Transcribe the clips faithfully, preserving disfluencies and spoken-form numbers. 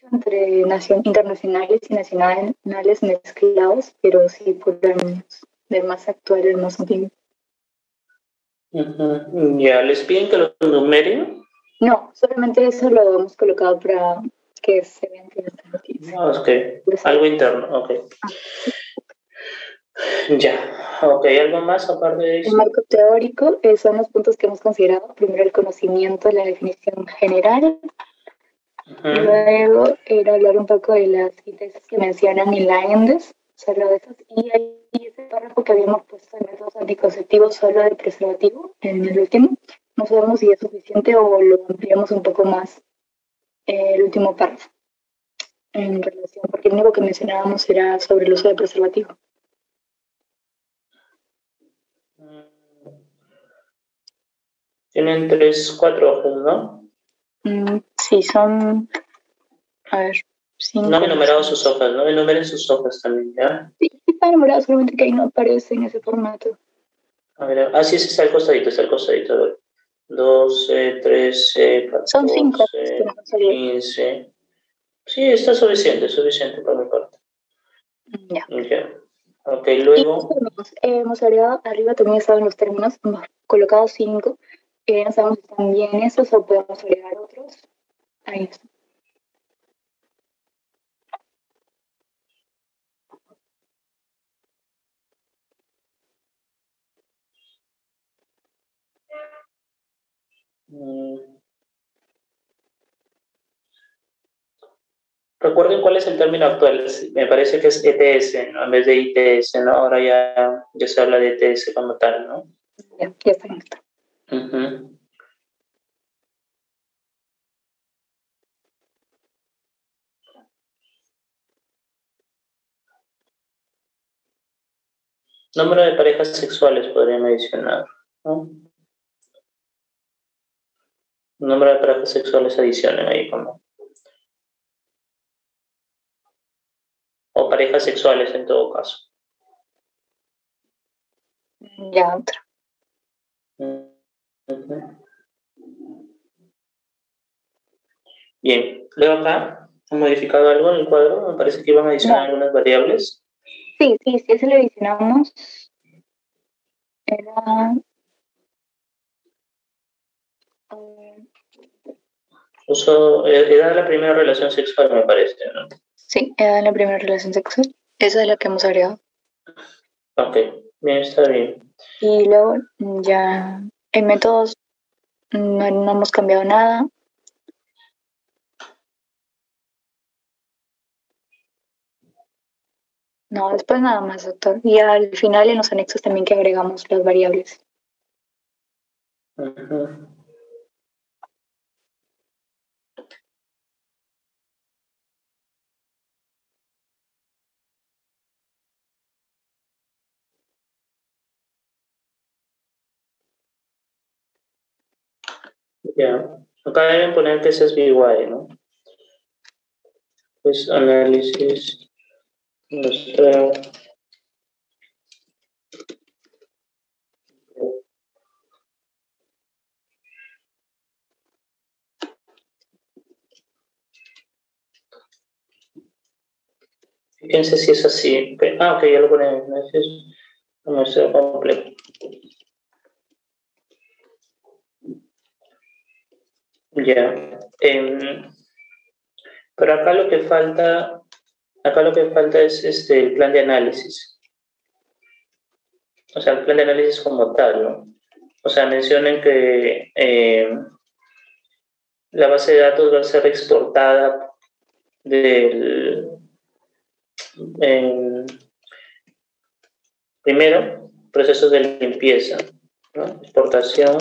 mucho entre nacion internacionales y nacionales mezclados, pero sí por años, del más actual al más antiguo. Uh-huh. ¿Ya les piden que lo numeren? No, solamente eso lo hemos colocado para que se vean que está aquí. Ah, ok, algo interno, ok. Ah. Ya, ok, ¿algo más aparte de eso? El marco teórico eh, son los puntos que hemos considerado. Primero el conocimiento, la definición general. Uh-huh. Luego era hablar un poco de las hipótesis que mencionan en la ENDES, solo de esas. Y ahí ese párrafo que habíamos puesto en métodos anticonceptivos solo de preservativo, en el último, no sabemos si es suficiente o lo ampliamos un poco más eh, el último párrafo en relación, porque lo único que mencionábamos era sobre el uso de preservativo. Tienen tres, cuatro hojas, ¿no? Mm, sí, son, a ver, cinco. No me he numerado sus hojas, no me numeren sus hojas también, ¿ya? Sí, está numerado, solamente que ahí no aparece en ese formato. A ver, ah, sí, sí, está al costadito, está al costadito, a ver. doce, trece, catorce, son cinco, quince. Sí, está suficiente, suficiente por mi parte. Ya. Okay. Ok, luego. Y eh, hemos agregado, arriba también estaban los términos, hemos colocado cinco. Eh, no sabemos si están bien esos o podemos agregar otros. Ahí está. Mm. Recuerden cuál es el término actual. Me parece que es E T S, ¿no? En vez de I T S, ¿no? Ahora ya, ya se habla de E T S como tal, ¿no? Ya, ya está en esto. Uh-huh. Número de parejas sexuales podría mencionar, ¿no? Número de parejas sexuales adicionen ahí como. O parejas sexuales en todo caso. Ya, otra. Uh-huh. Bien, luego acá han modificado algo en el cuadro, me parece que iban a adicionar no. algunas variables. Sí, sí, sí, eso le adicionamos. Era... Um... Uso, era la primera relación sexual, me parece, ¿no? Sí, era la primera relación sexual. Esa es la que hemos agregado. Ok, bien, está bien. Y luego ya en métodos no, no hemos cambiado nada. No, después nada más, doctor. Y al final en los anexos también que agregamos las variables. Uh-huh. Ya, acá deben poner que ese es B Y, ¿no? Pues análisis nuestra. Fíjense si es así. Ah, ok, ya lo ponemos. Muestra completo. Ya. Eh, pero acá lo que falta, acá lo que falta es este el plan de análisis. O sea, el plan de análisis como tal, ¿no? O sea, mencionen que eh, la base de datos va a ser exportada del eh, primero, procesos de limpieza, ¿no? Exportación,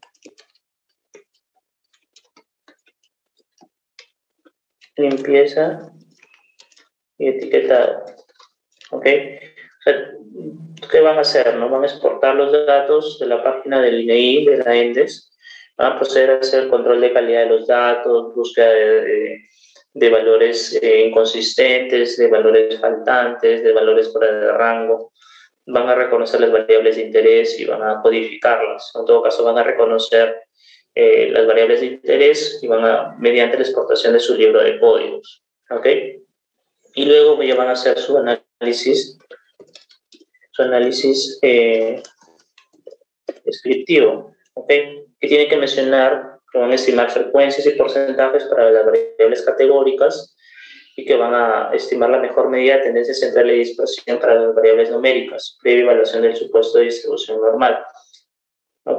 limpieza y etiquetado, ¿ok? O sea, ¿qué van a hacer? ¿No? Van a exportar los datos de la página del I N E I, de la ENDES, van a proceder a hacer control de calidad de los datos, búsqueda de, de, de valores eh, inconsistentes, de valores faltantes, de valores fuera de rango, van a reconocer las variables de interés y van a codificarlas. En todo caso, van a reconocer eh, las variables de interés y van a, mediante la exportación de su libro de códigos. ¿ok? Y luego ya van a hacer su análisis, su análisis eh, descriptivo, ¿ok? Que tiene que mencionar, que van a estimar frecuencias y porcentajes para las variables categóricas y que van a estimar la mejor medida de tendencia central y dispersión para las variables numéricas, previa evaluación del supuesto de distribución normal, ¿ok?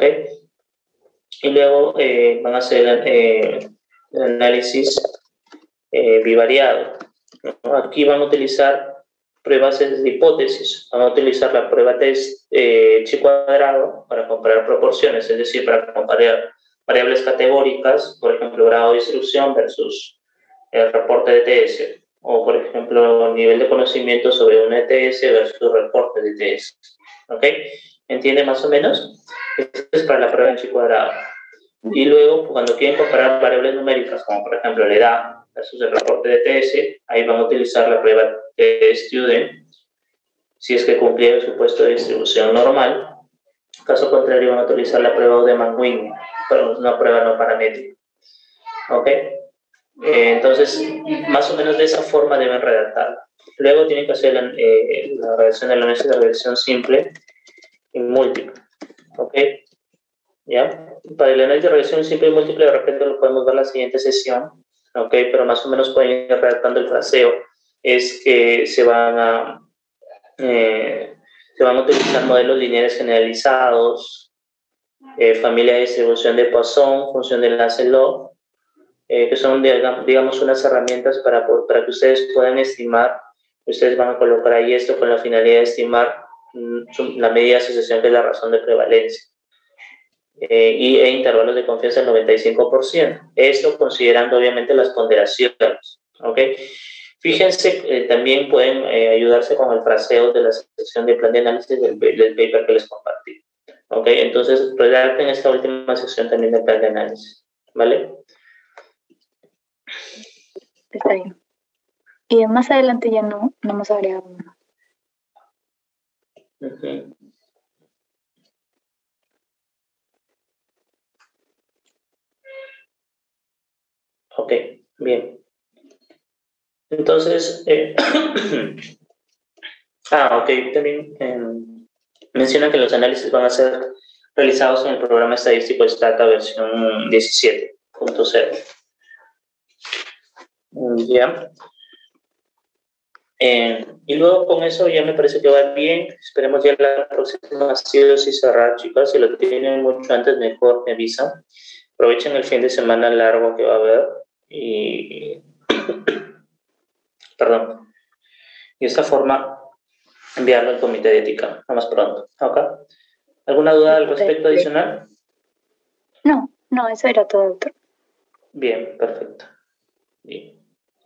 Y luego eh, van a hacer eh, el análisis eh, bivariado, ¿no? Aquí van a utilizar pruebas de hipótesis, van a utilizar la prueba test eh, chi cuadrado para comparar proporciones, es decir, para comparar variables categóricas, por ejemplo, grado de distribución versus el reporte de T S, o por ejemplo, nivel de conocimiento sobre un E T S versus reporte de T S, ¿ok? ¿Entiende más o menos? Esto es para la prueba de chi cuadrado. Y luego, cuando quieren comparar variables numéricas, como por ejemplo la edad versus el reporte de T S, ahí van a utilizar la prueba de student, si es que cumplía el supuesto de distribución normal. En caso contrario, van a utilizar la prueba de Manwin, pero es una prueba no paramétrica. ¿Ok? Eh, entonces, más o menos de esa forma deben redactar. Luego tienen que hacer la, eh, la redacción del análisis de regresión simple y múltiple. ¿Ok? ¿Ya? Para el análisis de regresión simple y múltiple, de repente lo podemos ver en la siguiente sesión, ¿ok? Pero más o menos pueden ir redactando el fraseo. Es que se van a, eh, se van a utilizar modelos lineales generalizados, eh, familia de distribución de Poisson, función de enlace log, eh, que son, digamos, unas herramientas para, para que ustedes puedan estimar. Ustedes van a colocar ahí esto con la finalidad de estimar mm, la medida de asociación, que es la razón de prevalencia. Eh, y e intervalos de confianza del noventa y cinco por ciento. Esto considerando obviamente las ponderaciones. ¿Ok? Fíjense, eh, también pueden eh, ayudarse con el fraseo de la sección de plan de análisis del, del paper que les compartí. ¿Ok? Entonces, redacten esta última sección también del plan de análisis. ¿Vale? Está bien. Y más adelante ya no, no hemos agregado más. Uh-huh. Ok, bien. Entonces, eh, ah, ok, también eh, menciona que los análisis van a ser realizados en el programa estadístico Stata versión diecisiete punto cero. Ya. Eh, y luego con eso ya me parece que va bien. Esperemos ya la próxima sí cerrar, chicas. Si lo tienen mucho antes, mejor me avisan. Aprovechen el fin de semana largo que va a haber. Y perdón. Y de esta forma enviarlo al comité de ética lo más pronto. ¿Okay? ¿Alguna duda al respecto adicional? No, no, eso era todo, doctor. Bien, perfecto. Bien.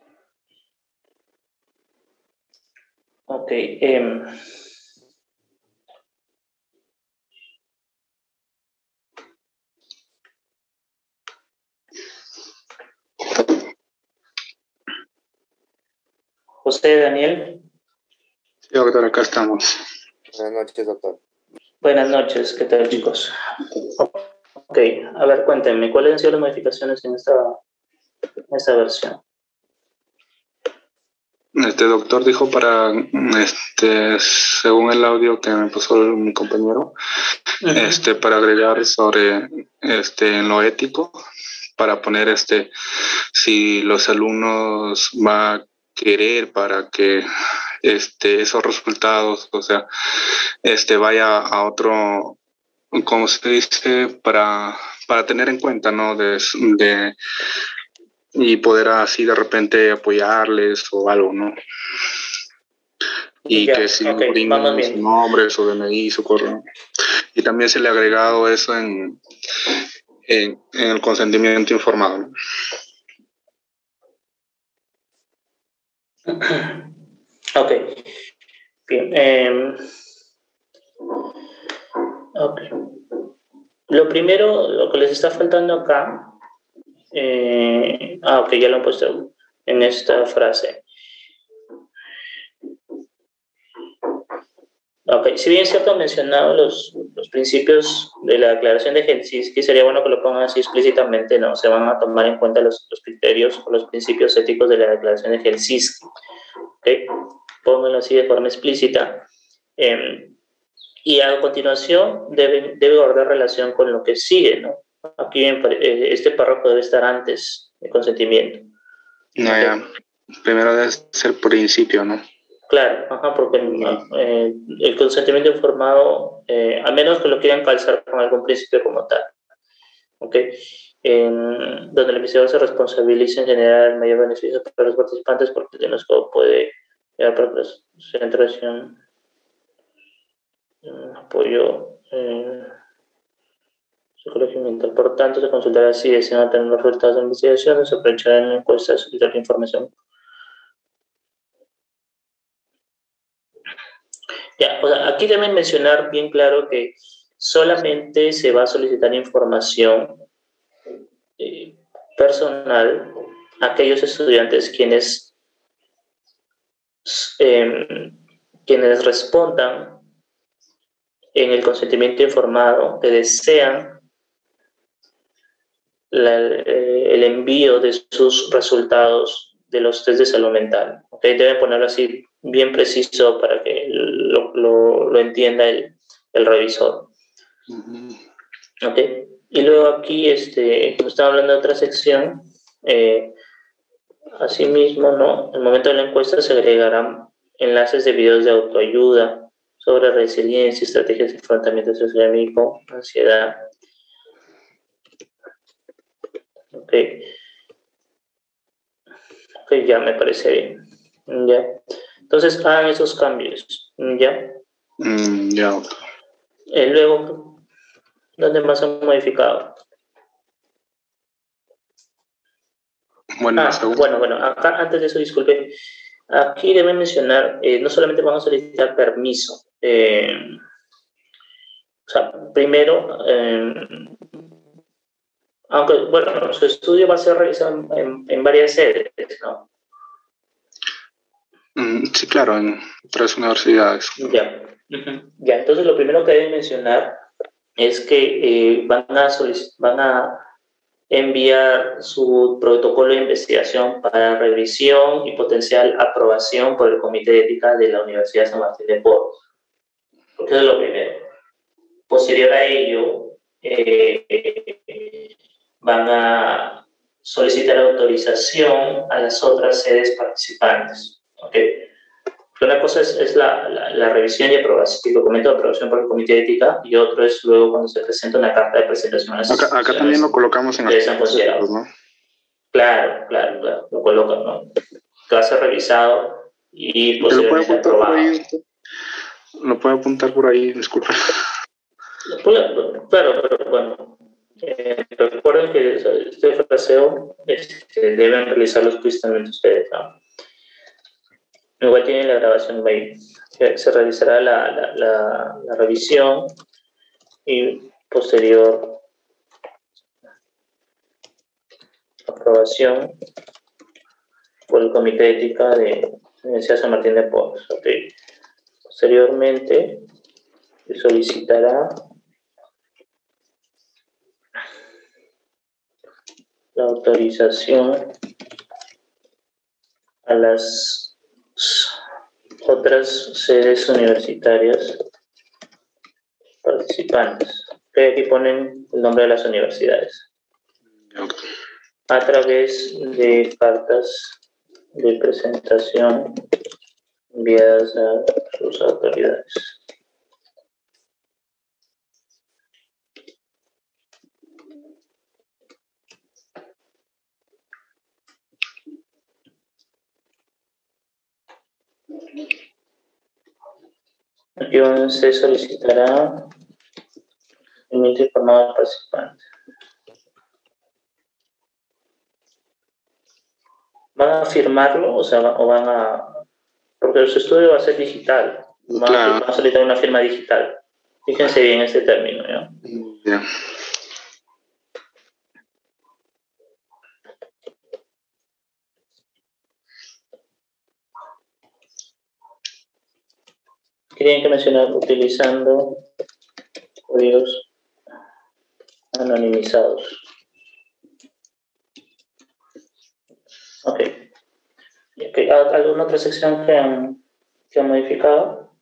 Ok. Eh, José, Daniel. Sí, doctor, acá estamos. Buenas noches, doctor. Buenas noches, ¿qué tal, chicos? Ok, a ver, cuéntenme, ¿cuáles han sido las modificaciones en esta, en esta versión? Este doctor dijo para, este, según el audio que me pasó mi compañero, uh-huh. este, para agregar sobre, este, en lo ético, para poner, este, si los alumnos van a querer para que, este, esos resultados, o sea, este, vaya a otro, como se dice, para, para tener en cuenta, ¿no? De, de y poder así de repente apoyarles o algo, ¿no? Y ya, que si okay, brinden su nombre, su D N I, su correo. Y también se le ha agregado eso en, en, en el consentimiento informado, ¿no? Ok. Bien. Eh, okay. Lo primero, lo que les está faltando acá, eh, ah, ok, ya lo han puesto en esta frase. Ok, si bien es cierto, han mencionado los, los principios de la declaración de Helsinki, sería bueno que lo pongan así explícitamente, ¿no? Se van a tomar en cuenta los, los criterios o los principios éticos de la declaración de Helsinki. ¿Ok? Pónganlo así de forma explícita. Eh, y a continuación debe, debe guardar relación con lo que sigue, ¿no? Aquí en, eh, este párrafo debe estar antes del consentimiento. No, ¿okay? Ya. Primero debe ser principio, ¿no? Claro, ajá, porque eh, el consentimiento informado, eh, a menos que lo quieran calzar con algún principio como tal, ¿ok? En, donde el investigador se responsabiliza en generar el mayor beneficio para los participantes porque el diagnóstico puede llevar para la concentración, apoyo eh, psicológico mental. Por tanto, se consultará si desean obtener los resultados de la investigación, se aprovechará en la encuesta de solicitar la información. Ya, o sea, aquí deben mencionar bien claro que solamente se va a solicitar información eh, personal a aquellos estudiantes quienes, eh, quienes respondan en el consentimiento informado que desean la, eh, el envío de sus resultados de los test de salud mental. ¿Okay? Deben ponerlo así bien preciso para que lo, lo, lo entienda el, el revisor. Uh-huh. ¿Okay? Y luego aquí, este, como estaba hablando de otra sección, eh, asimismo, ¿no? En el momento de la encuesta se agregarán enlaces de videos de autoayuda sobre resiliencia, estrategias de enfrentamiento socioeconómico, ansiedad. Ok. Ok, ya me parece bien. Ya. Entonces hagan esos cambios. Ya. Mm, ya. Eh, luego, ¿dónde más han modificado? Bueno, ah, bueno, bueno, acá antes de eso, disculpe. Aquí deben mencionar, eh, no solamente vamos a solicitar permiso. Eh, o sea, primero, eh, aunque, bueno, su estudio va a ser realizado en, en varias sedes, ¿no? Mm, sí, claro, en tres universidades. Ya, uh-huh. Ya, entonces lo primero que deben mencionar es que eh, van, a van a enviar su protocolo de investigación para revisión y potencial aprobación por el Comité de Ética de la Universidad de San Martín de Porres. Porque eso es lo primero. Posterior a ello, eh, van a solicitar autorización a las otras sedes participantes. ¿Okay? Una cosa es, es la, la, la revisión y aprobación, el documento de aprobación por el Comité de Ética, y otro es luego cuando se presenta una carta de presentación a las Acá, acá también lo colocamos en aspectos éticos, ¿no? Claro, claro, claro, lo colocan, ¿no? Que va a ser revisado y posteriormente aprobado. Ahí, lo puede apuntar por ahí, disculpa. Claro, pero bueno, eh, recuerden que este fraseo este, deben realizar los quiz también ustedes, ¿no? Igual tienen la grabación ahí. Se realizará la, la, la, la revisión y posterior aprobación por el Comité de Ética de la Universidad San Martín de Porres. Okay. Posteriormente se solicitará la autorización a las otras sedes universitarias participantes. Okay, aquí ponen el nombre de las universidades. A través de cartas de presentación enviadas a sus autoridades. Aquí se solicitará el índice informado al participante. ¿Van a firmarlo o, sea, o van a...? Porque su estudio va a ser digital. Van, claro. a, van a solicitar una firma digital. Fíjense bien este término, ¿ya? Yeah. tienen que mencionar utilizando códigos anonimizados. Ok. okay. ¿Alguna otra sección que han, que han modificado?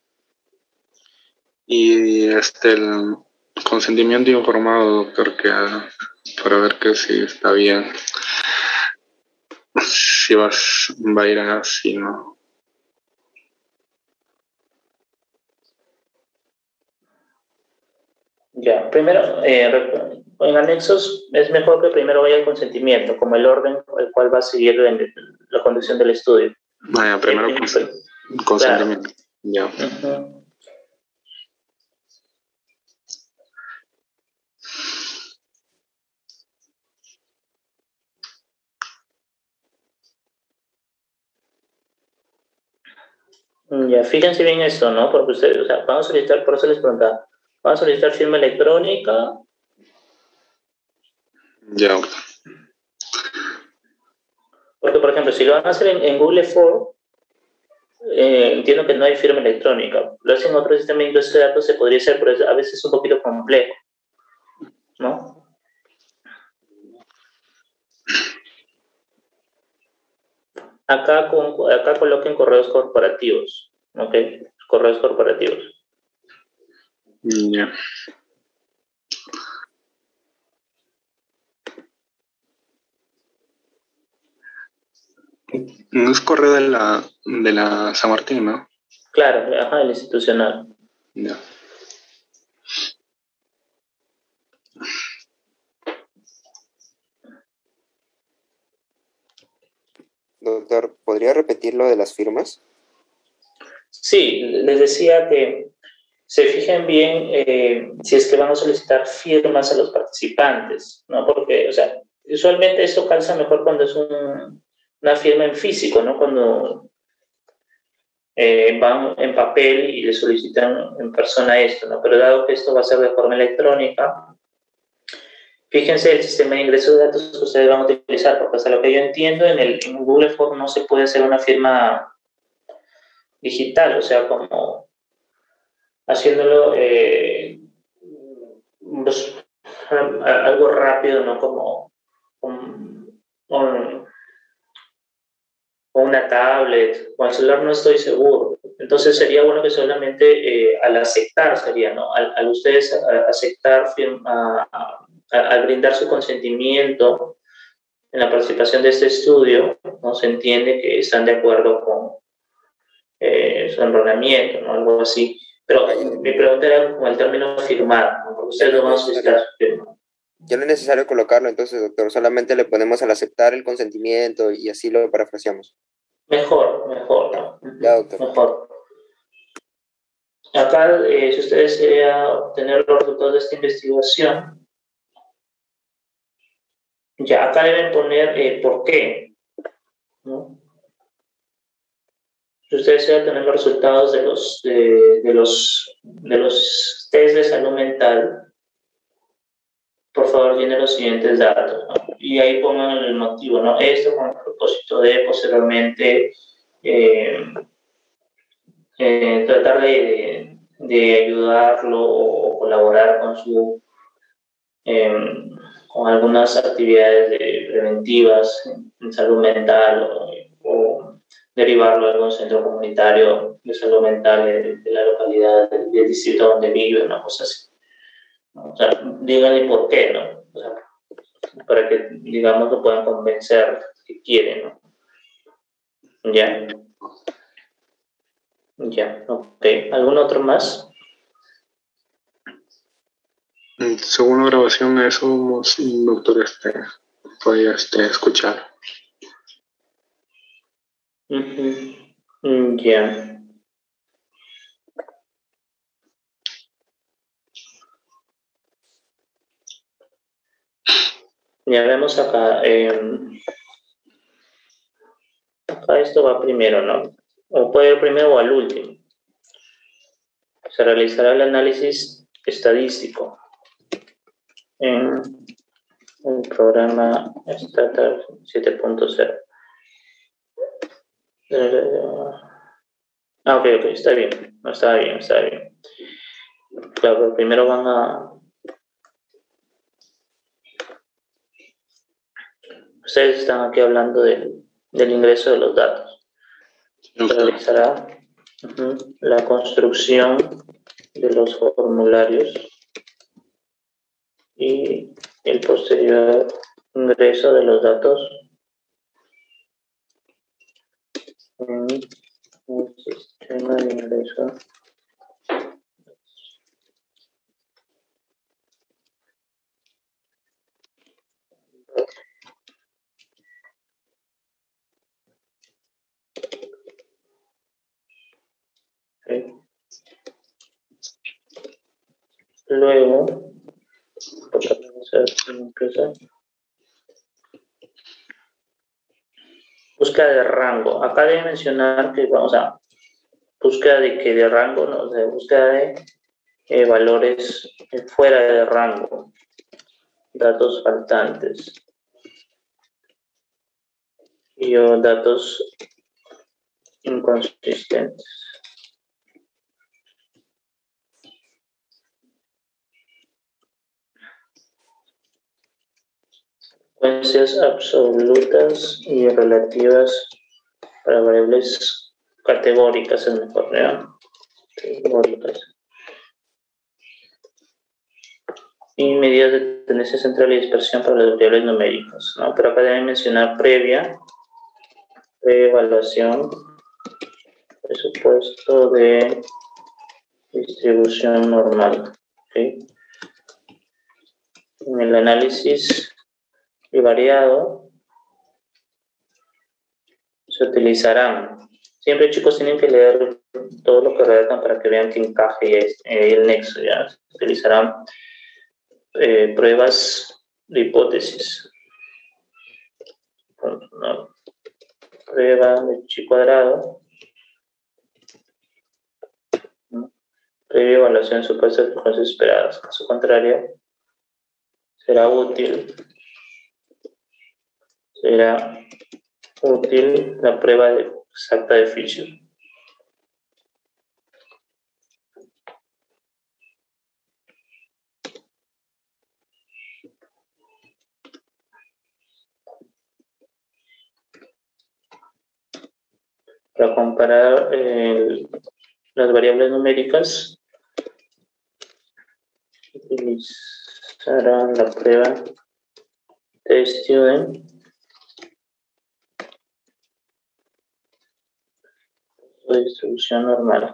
Y este, el consentimiento informado, doctor, que ah, para ver que si está bien, si vas, va a ir así, ¿no? Ya, primero, eh, en anexos es mejor que primero vaya el consentimiento, como el orden el cual va a seguir en la conducción del estudio. Vaya, primero eh, cons consentimiento. Claro. Ya. Uh-huh. Ya, fíjense bien esto, ¿no? Porque ustedes, o sea, van a solicitar, por eso les preguntaba, van a solicitar firma electrónica. Ya, doctor. Porque, por ejemplo, si lo van a hacer en, en Google Form, eh, entiendo que no hay firma electrónica. Lo hacen en otro sistema de ingreso de datos, se podría hacer, pero a veces es un poquito complejo, ¿no? Acá, con, acá coloquen correos corporativos, ¿ok? Correos corporativos. Ya. Yeah. No es correo de la, de la San Martín, ¿no? Claro, ajá, el institucional. Ya. Doctor, ¿podría repetir lo de las firmas? Sí, les decía que se fijen bien eh, si es que van a solicitar firmas a los participantes, ¿no? Porque, o sea, usualmente esto calza mejor cuando es un, una firma en físico, ¿no? Cuando eh, van en papel y le solicitan en persona esto, ¿no? Pero dado que esto va a ser de forma electrónica, fíjense el sistema de ingreso de datos que ustedes van a utilizar, porque hasta lo que yo entiendo, en el en Google Form no se puede hacer una firma digital, o sea, como haciéndolo eh, pues, algo rápido, ¿no? Como un, un, una tablet o al celular, no estoy seguro. Entonces sería bueno que solamente eh, al aceptar sería, ¿no? Al, al ustedes aceptar, firma, al brindar su consentimiento en la participación de este estudio, ¿no? Se entiende que están de acuerdo con eh, su enrolamiento, ¿no? Algo así. Pero mi pregunta era con el término firmar, ¿no? Porque ustedes no van a solicitar su firma. Ya no es necesario colocarlo entonces, doctor, solamente le ponemos al aceptar el consentimiento y así lo parafraseamos. Mejor, mejor, ¿no? Ya, doctor. Mejor. Acá, eh, si ustedes desean obtener los resultados de esta investigación, ya acá deben poner eh, por qué, ¿no? Si ustedes desean tener los resultados de los, de, de los, de los test de salud mental, por favor llenen los siguientes datos, ¿no? Y ahí pongan el motivo, ¿no? Esto con el propósito de posteriormente eh, eh, tratar de, de ayudarlo o colaborar con su eh, con algunas actividades de, preventivas en, en salud mental o, o derivarlo a algún centro comunitario de salud mental de, de la localidad, del, del distrito donde vive, una cosa así. O sea, díganle por qué, ¿no? O sea, para que, digamos, lo puedan convencer que quieren, ¿no? Ya. Ya, ok. ¿Algún otro más? Según la grabación, eso, doctor, este, podía este, escuchar. Uh-huh. Ya. Ya vemos acá. Eh, acá esto va primero, ¿no? O puede ir primero o al último. Se realizará el análisis estadístico en el programa Stata siete punto cero. Ah, ok, ok, está bien. No, está bien, está bien. Claro, primero van a... Ustedes están aquí hablando del, del ingreso de los datos. Se realizará uh-huh, la construcción de los formularios y el posterior ingreso de los datos en un sistema de ingreso. Okay. Luego, búsqueda de rango. Acá debe mencionar que vamos a búsqueda de que de rango, no, o sea, búsqueda de eh, valores eh, fuera de rango, datos faltantes y o datos inconsistentes. Frecuencias absolutas y relativas para variables categóricas, es mejor, ¿no? Categóricas. Y medidas de tendencia central y dispersión para las variables numéricas, ¿no? Pero acá deben mencionar previa, evaluación, presupuesto de distribución normal. ¿Okay? En el análisis bivariado se utilizarán, siempre chicos tienen que leer todo lo que redactan para que vean que encaje eh, el nexo, ¿ya? Se utilizarán eh, pruebas de hipótesis. Una prueba de chi cuadrado, ¿no? Previa evaluación supuesta de frecuencias esperadas. Caso contrario, será útil, será útil la prueba de, exacta de Fisher. Para comparar eh, las variables numéricas, utilizarán la prueba de Student de distribución normal.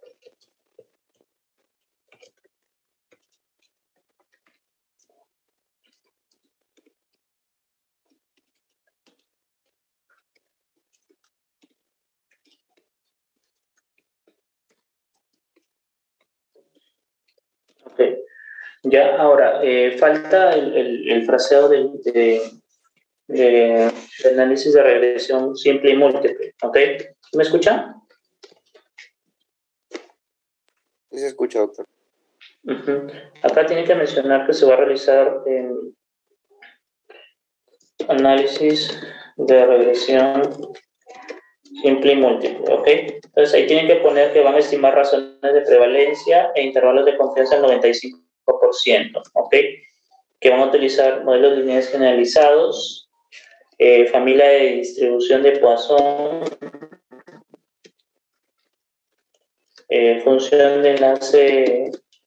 Ok, ya ahora eh, falta el, el, el fraseo del, de, de, de análisis de regresión simple y múltiple. Ok, ¿me escuchan? Sí se escucha, doctor. Uh-huh. Acá tiene que mencionar que se va a realizar eh, análisis de regresión simple y múltiple, ¿ok? Entonces ahí tienen que poner que van a estimar razones de prevalencia e intervalos de confianza al noventa y cinco por ciento, ¿ok? Que van a utilizar modelos lineales generalizados, eh, familia de distribución de Poisson, eh, función de enlace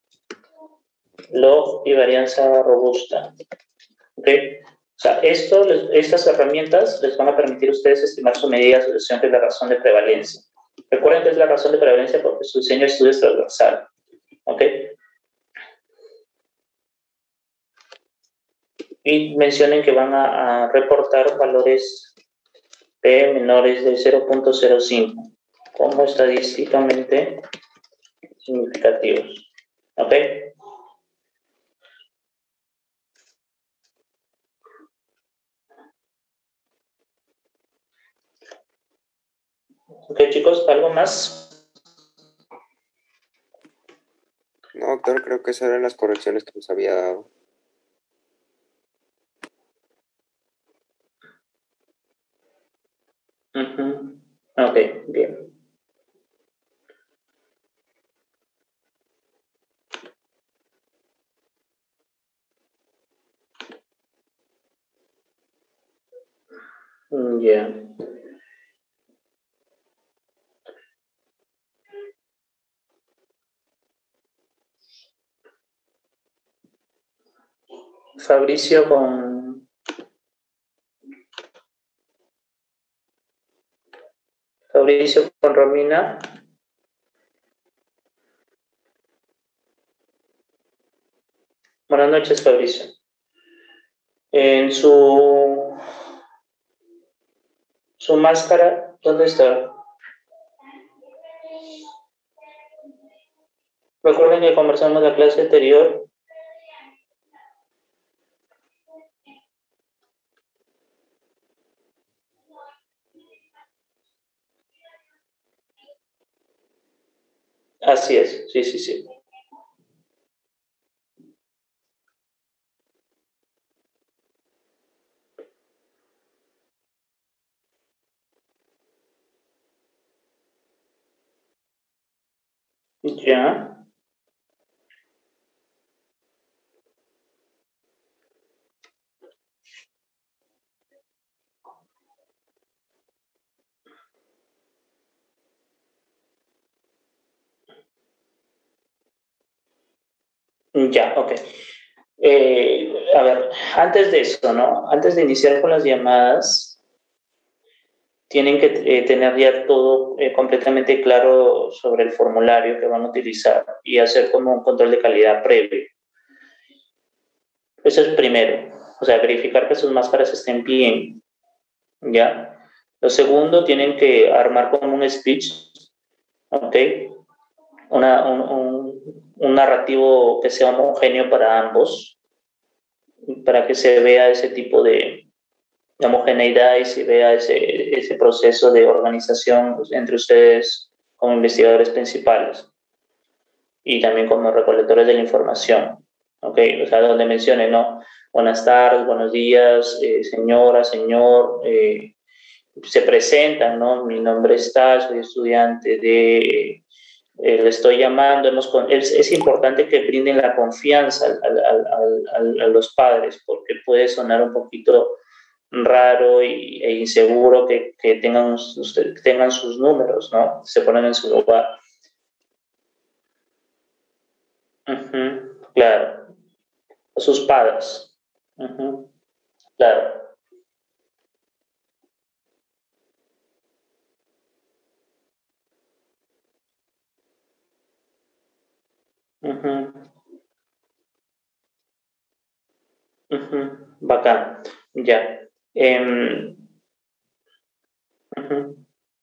log y varianza robusta, ¿ok? O sea, esto, estas herramientas les van a permitir a ustedes estimar su medida de asociación, que es la razón de prevalencia. Recuerden que es la razón de prevalencia porque su diseño de estudio es transversal. ¿Ok? Y mencionen que van a, a reportar valores P menores de cero punto cero cinco como estadísticamente significativos. ¿Ok? Ok, chicos, ¿algo más? No, doctor, creo que esas eran las correcciones que nos había dado. Uh-huh. Ok, bien. Fabricio con... Fabricio con Romina. Buenas noches, Fabricio. En su... Su máscara, ¿dónde está? Recuerden que conversamos la clase anterior. Así es, sí, sí, sí. Ya. Ya, ok. Eh, a ver, antes de eso, ¿no? Antes de iniciar con las llamadas, tienen que eh, tener ya todo eh, completamente claro sobre el formulario que van a utilizar y hacer como un control de calidad previo. Eso es primero, o sea, verificar que sus máscaras estén bien, ¿ya? Lo segundo, tienen que armar como un speech, ¿ok? Una, un, un, un narrativo que sea homogéneo para ambos, para que se vea ese tipo de, de homogeneidad y se vea ese, ese proceso de organización entre ustedes como investigadores principales y también como recolectores de la información, ¿ok? O sea, donde mencione, ¿no? Buenas tardes, buenos días, eh, señora, señor, eh, se presentan, ¿no? Mi nombre es tal, soy estudiante de... Eh, le estoy llamando, hemos con, es, es importante que brinden la confianza al, al, al, al, a los padres, porque puede sonar un poquito raro y, e inseguro que, que tengan, que tengan sus números, ¿no? Se ponen en su lugar. Uh-huh, claro. A sus padres. Uh-huh, claro. Uh-huh. Uh-huh. Bacán. Ya. Um, uh-huh.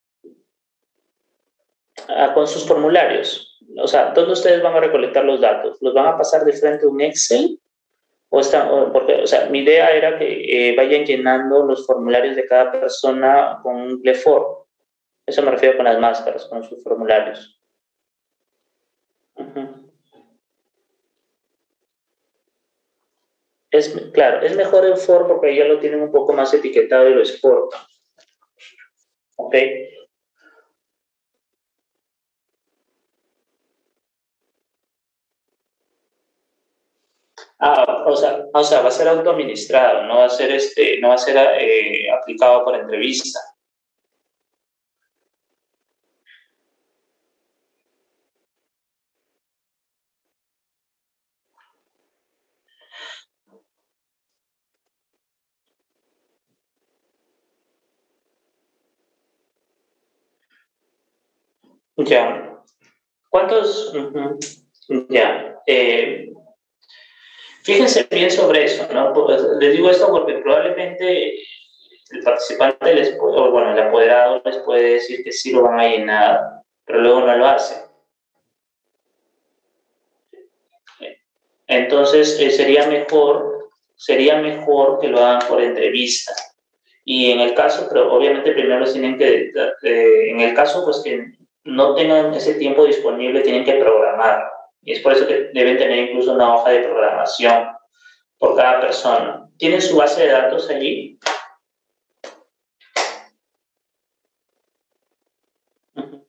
Ah, con sus formularios. O sea, ¿dónde ustedes van a recolectar los datos? ¿Los van a pasar de frente a un Excel? O están, o, porque, o sea, mi idea era que eh, vayan llenando los formularios de cada persona con un Gleform. Eso me refiero con las máscaras, con sus formularios. Uh-huh. Es, claro, es mejor el form porque ya lo tienen un poco más etiquetado y lo exportan. ¿Ok? Ah, o sea, o sea, va a ser autoadministrado, no va a ser, este, no va a ser eh, aplicado por entrevista. Ya. ¿Cuántos? Uh-huh. Ya. Eh, fíjense bien sobre eso, ¿no? Les digo esto porque probablemente el participante, les puede, o bueno, el apoderado les puede decir que sí lo van a llenar, pero luego no lo hace. Entonces, eh, sería mejor, sería mejor que lo hagan por entrevista. Y en el caso, pero obviamente primero los tienen que, eh, en el caso pues que no tengan ese tiempo disponible, tienen que programar. Y es por eso que deben tener incluso una hoja de programación por cada persona. ¿Tienen su base de datos allí? Uh-huh.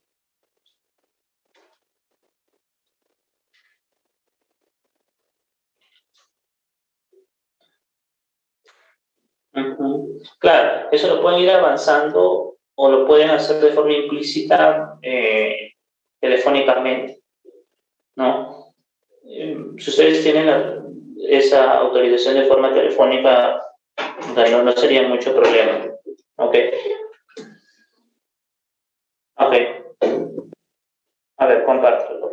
Uh-huh. Claro, eso lo pueden ir avanzando o lo pueden hacer de forma implícita eh, telefónicamente, ¿no? Eh, si ustedes tienen la, esa autorización de forma telefónica, no, no sería mucho problema. Ok. Ok. A ver, compártelo.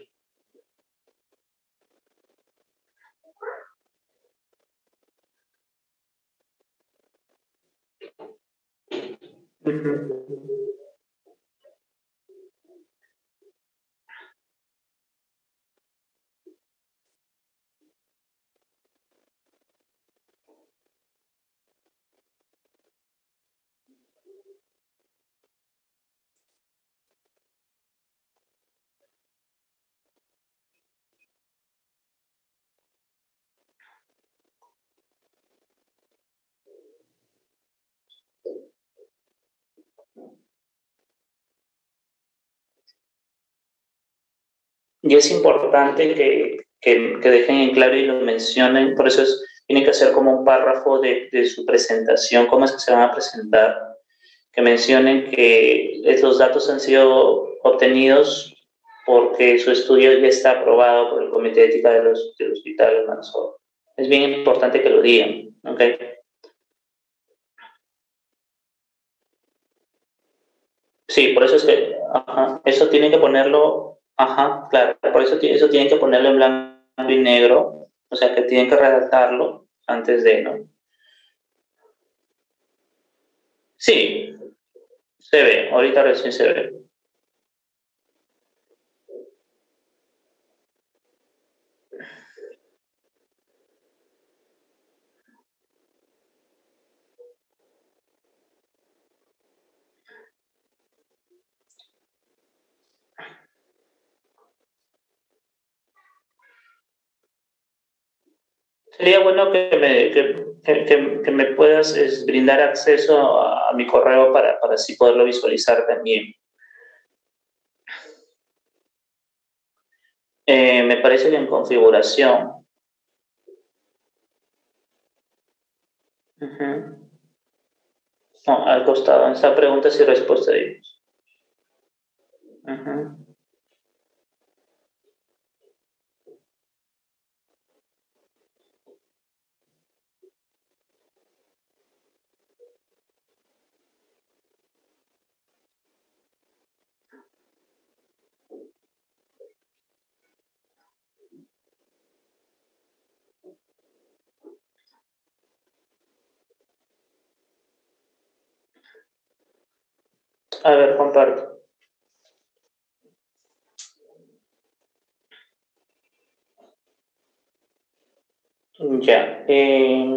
Uh-huh. Y es importante que, que, que dejen en claro y lo mencionen, por eso es, tiene que ser como un párrafo de, de su presentación, cómo es que se van a presentar, que mencionen que estos datos han sido obtenidos porque su estudio ya está aprobado por el Comité de Ética de los, del Hospital Mansour. Es bien importante que lo digan, ¿ok? Sí, por eso es que, ajá, eso tienen que ponerlo, ajá, claro, por eso, eso tienen que ponerlo en blanco y negro, o sea que tienen que redactarlo antes de, ¿no? Sí, se ve, ahorita recién se ve. Sería bueno que me, que, que, que me puedas es, brindar acceso a, a mi correo para, para así poderlo visualizar también. Eh, me parece que en configuración. Uh-huh. No, al costado, en esta preguntas y respuestas. Uh-huh. A ver, comparto. Ya. Eh,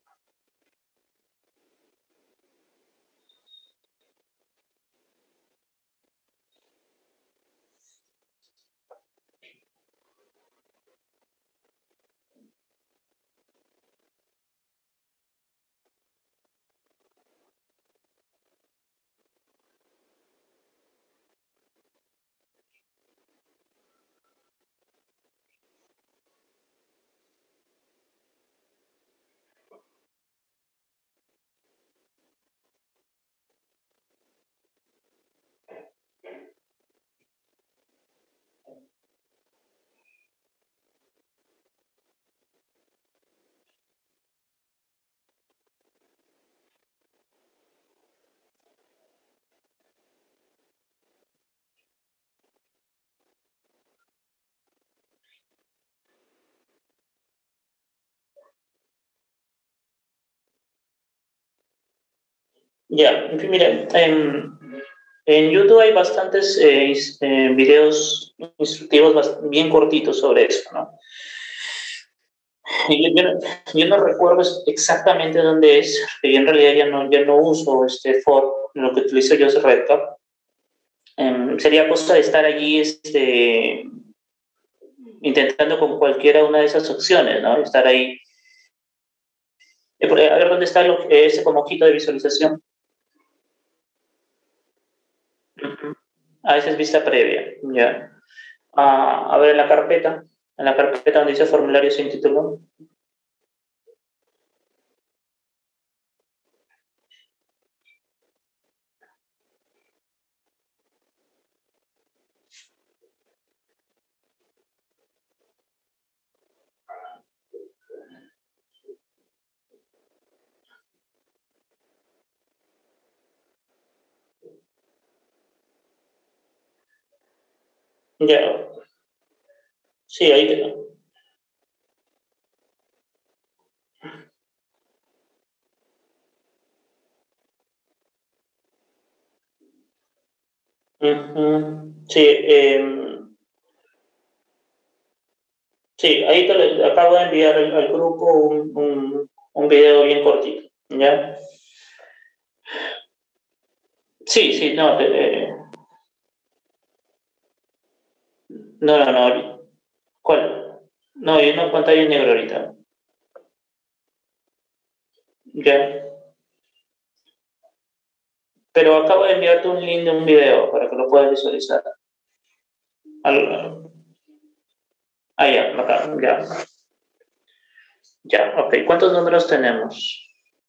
ya, en fin, mira, en, en YouTube hay bastantes eh, eh, videos instructivos bien cortitos sobre eso, ¿no? Yo, yo, no, yo, no recuerdo exactamente dónde es, porque yo en realidad ya no, ya no uso este for, lo que utilizo yo es RedCap. Eh, sería cosa de estar allí este, intentando con cualquiera una de esas opciones, ¿no? Estar ahí. Eh, a ver dónde está lo, ese como ojito de visualización. Uh-huh. A esa es vista previa, ya. Uh, a ver en la carpeta, en la carpeta donde dice formulario sin título. Ya. Sí, ahí quedó. Ujú. Sí, eh, sí, ahí te le acabo de enviar al, al grupo un, un, un video bien cortito, ¿ya? Sí, sí, no, eh, no, no, no, ¿cuál? No, hay una pantalla en negro ahorita, ¿ya? Pero acabo de enviarte un link de un video para que lo puedas visualizar. Al- ah, ya, acá, ya. Ya, ok. ¿Cuántos números tenemos?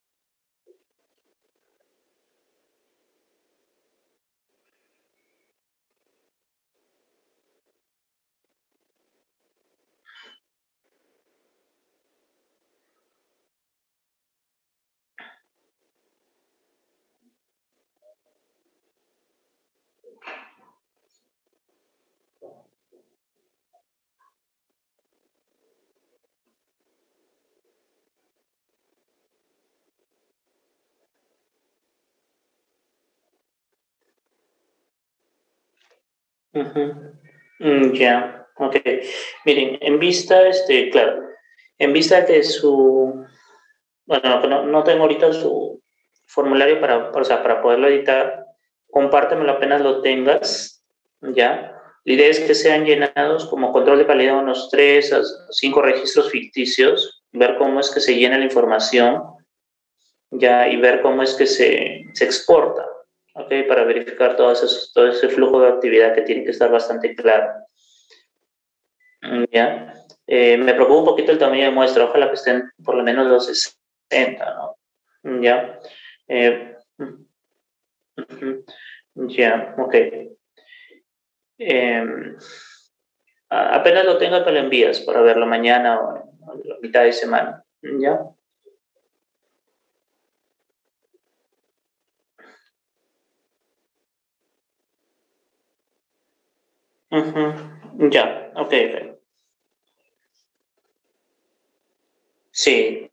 Ujú. Mm, ya, ok. Miren, en vista, este, claro, en vista de su, bueno, no, no tengo ahorita su formulario para, o sea, para poderlo editar, compártemelo apenas lo tengas, ¿ya? La idea es que sean llenados como control de calidad unos tres a cinco registros ficticios, ver cómo es que se llena la información, ¿ya? Y ver cómo es que se, se exporta, ¿ok? Para verificar todo ese, todo ese flujo de actividad que tiene que estar bastante claro. ¿Ya? Eh, me preocupa un poquito el tamaño de muestra, ojalá que estén por lo menos los sesenta, ¿no? ¿Ya? Eh, uh-huh. Ya, ok. Eh, apenas lo tengas, te lo envías para verlo mañana o en la mitad de semana, ¿ya? Uh-huh. Ya, ok. Sí,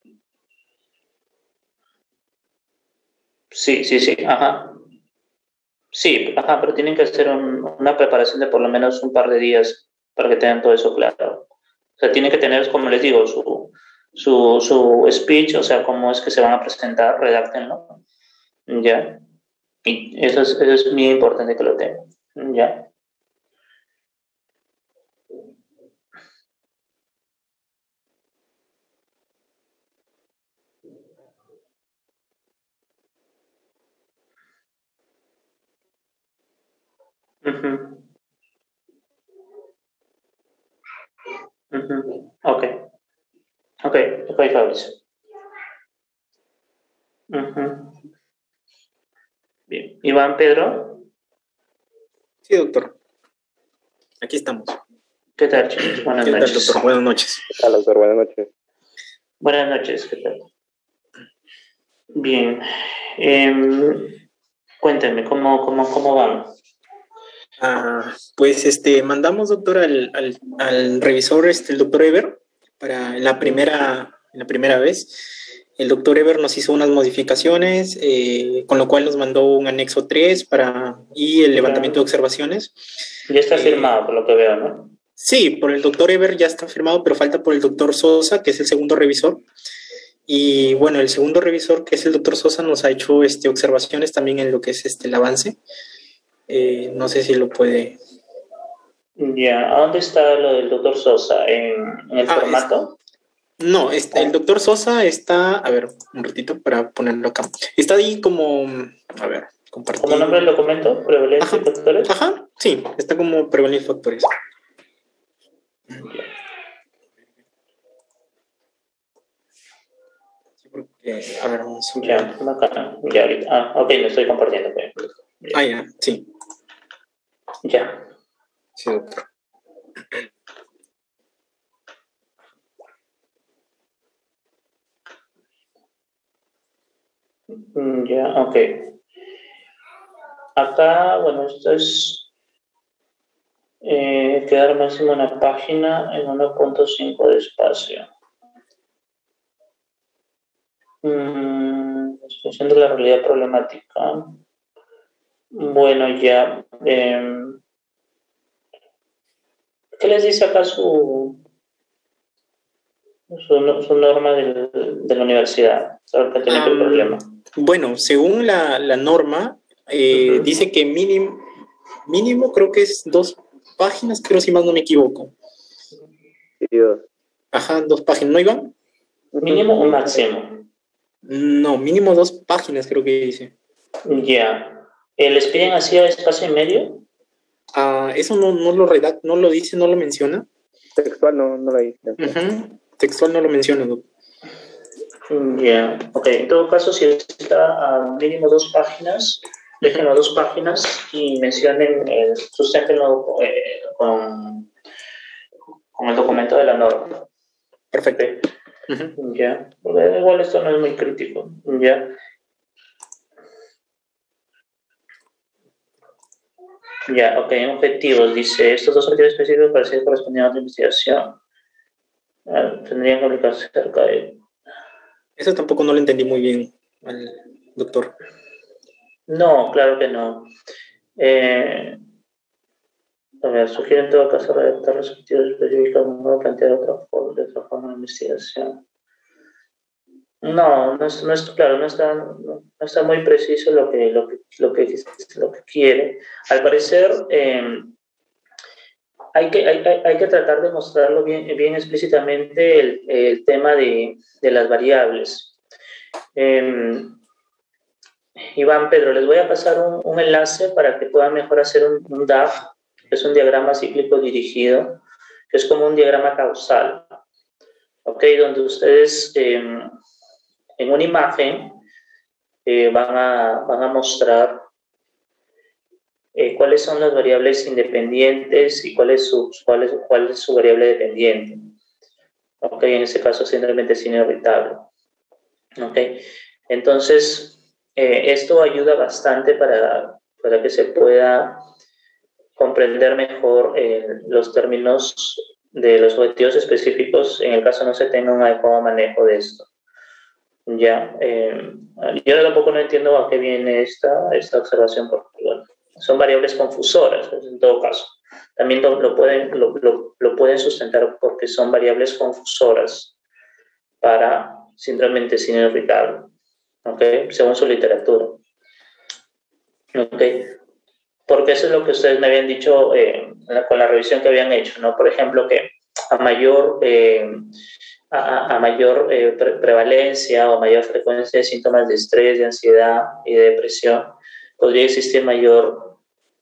sí, sí, sí, ajá. Sí, ajá, pero tienen que hacer un, una preparación de por lo menos un par de días para que tengan todo eso claro. O sea, tienen que tener, como les digo, su, su, su speech, o sea, cómo es que se van a presentar, redáctenlo, ¿ya? Y eso es, eso es muy importante que lo tengan, ¿ya? Uh-huh, uh-huh. Ok, ok, ok, Fabricio. Uh-huh. Bien. Iván, Pedro, Sí, doctor. Aquí estamos. ¿qué tal, chicos? Buenas ¿Qué tal, noches. doctor? Buenas noches. ¿Qué tal, doctor? Buenas noches. Buenas noches, ¿qué tal? Bien. Eh, cuéntenme, ¿cómo, cómo, cómo van? Ah, pues este, mandamos, doctor, al, al, al revisor, este, el doctor Ever, para la primera, la primera vez. El doctor Ever nos hizo unas modificaciones, eh, con lo cual nos mandó un anexo tres para, y el levantamiento de observaciones. Ya está Eh, firmado, por lo que veo, ¿no? Sí, por el doctor Ever ya está firmado, pero falta por el doctor Sosa, que es el segundo revisor. Y bueno, el segundo revisor, que es el doctor Sosa, nos ha hecho este, observaciones también en lo que es este, el avance. Eh, no sé si lo puede. Ya, ¿a dónde está lo del doctor Sosa? ¿En, en el Ah, formato? Es, no, este, el doctor Sosa está, a ver, un ratito para ponerlo acá. Está ahí como, a ver, compartir. ¿Cómo nombre del documento? ¿Prevalencia Ajá, y factores? ajá, sí, está como prevenir factores. Ya. Sí, porque, a ver, vamos a ver. Ya, bacán. Ya, ahorita. Ah, ok, me estoy compartiendo. Okay. Ya. Ah, ya, sí. Ya. Sí, doctor. Mm, ya, ok. Acá, bueno, esto es... Eh, quedar máximo una página en uno punto cinco de espacio. Mm, expresión de la realidad problemática. Bueno, ya. Eh, ¿Qué les dice acá su, su, su norma del, de la universidad? ¿Saben que tiene um, el problema? Bueno, según la, la norma, eh, uh-huh. dice que mínimo, mínimo creo que es dos páginas, creo si más no me equivoco. Dios. Ajá, dos páginas, ¿no, Iván? ¿Mínimo o máximo? No, mínimo dos páginas creo que dice. Ya. Yeah. ¿Eh, ¿Les piden así a espacio y medio? Ah, eso no, no lo redacta, no lo dice, no lo menciona. Textual no, no lo dice. Uh-huh. Textual no lo menciona, ¿no? Ya, yeah. Ok. En todo caso, si está a mínimo dos páginas, déjenlo a dos páginas y mencionen, el, susténtenlo eh, con, con el documento de la norma. Perfecto. Okay. Uh-huh. Ya. Yeah. Igual esto no es muy crítico. Ya. Yeah. Ya, ok, objetivos. Dice, estos dos objetivos específicos para ser correspondientes a la investigación. Ah, tendrían que aplicarse cerca de... Eso tampoco no lo entendí muy bien al doctor. No, claro que no. Eh, a ver, sugiere en todo caso redactar los objetivos específicos o plantear otra forma, de otra forma de investigación. No, no, es, no es claro, no está, no, no está muy preciso lo que, lo que, lo que, lo que quiere. Al parecer, eh, hay, que, hay, hay que tratar de mostrarlo bien, bien explícitamente el, el tema de, de las variables. Eh, Iván, Pedro, les voy a pasar un, un enlace para que puedan mejor hacer un, un D A F, que es un diagrama cíclico dirigido, que es como un diagrama causal, ¿ok? Donde ustedes... Eh, en una imagen eh, van, a, van a mostrar eh, cuáles son las variables independientes y cuál es su, cuál es, cuál es su variable dependiente. Ok, en este caso simplemente signo irritable. Ok, entonces eh, esto ayuda bastante para, para que se pueda comprender mejor eh, los términos de los objetivos específicos en el caso no se tenga un adecuado manejo de esto. Ya, eh, yo tampoco no entiendo a qué viene esta, esta observación, porque bueno, son variables confusoras en todo caso. También lo, lo, pueden, lo, lo, lo pueden sustentar porque son variables confusoras para simplemente signo irritable, ¿okay? Según su literatura. ¿Okay? Porque eso es lo que ustedes me habían dicho eh, con la revisión que habían hecho, ¿no? Por ejemplo, que a mayor... Eh, A, a mayor eh, pre prevalencia o mayor frecuencia de síntomas de estrés, de ansiedad y de depresión, podría existir mayor,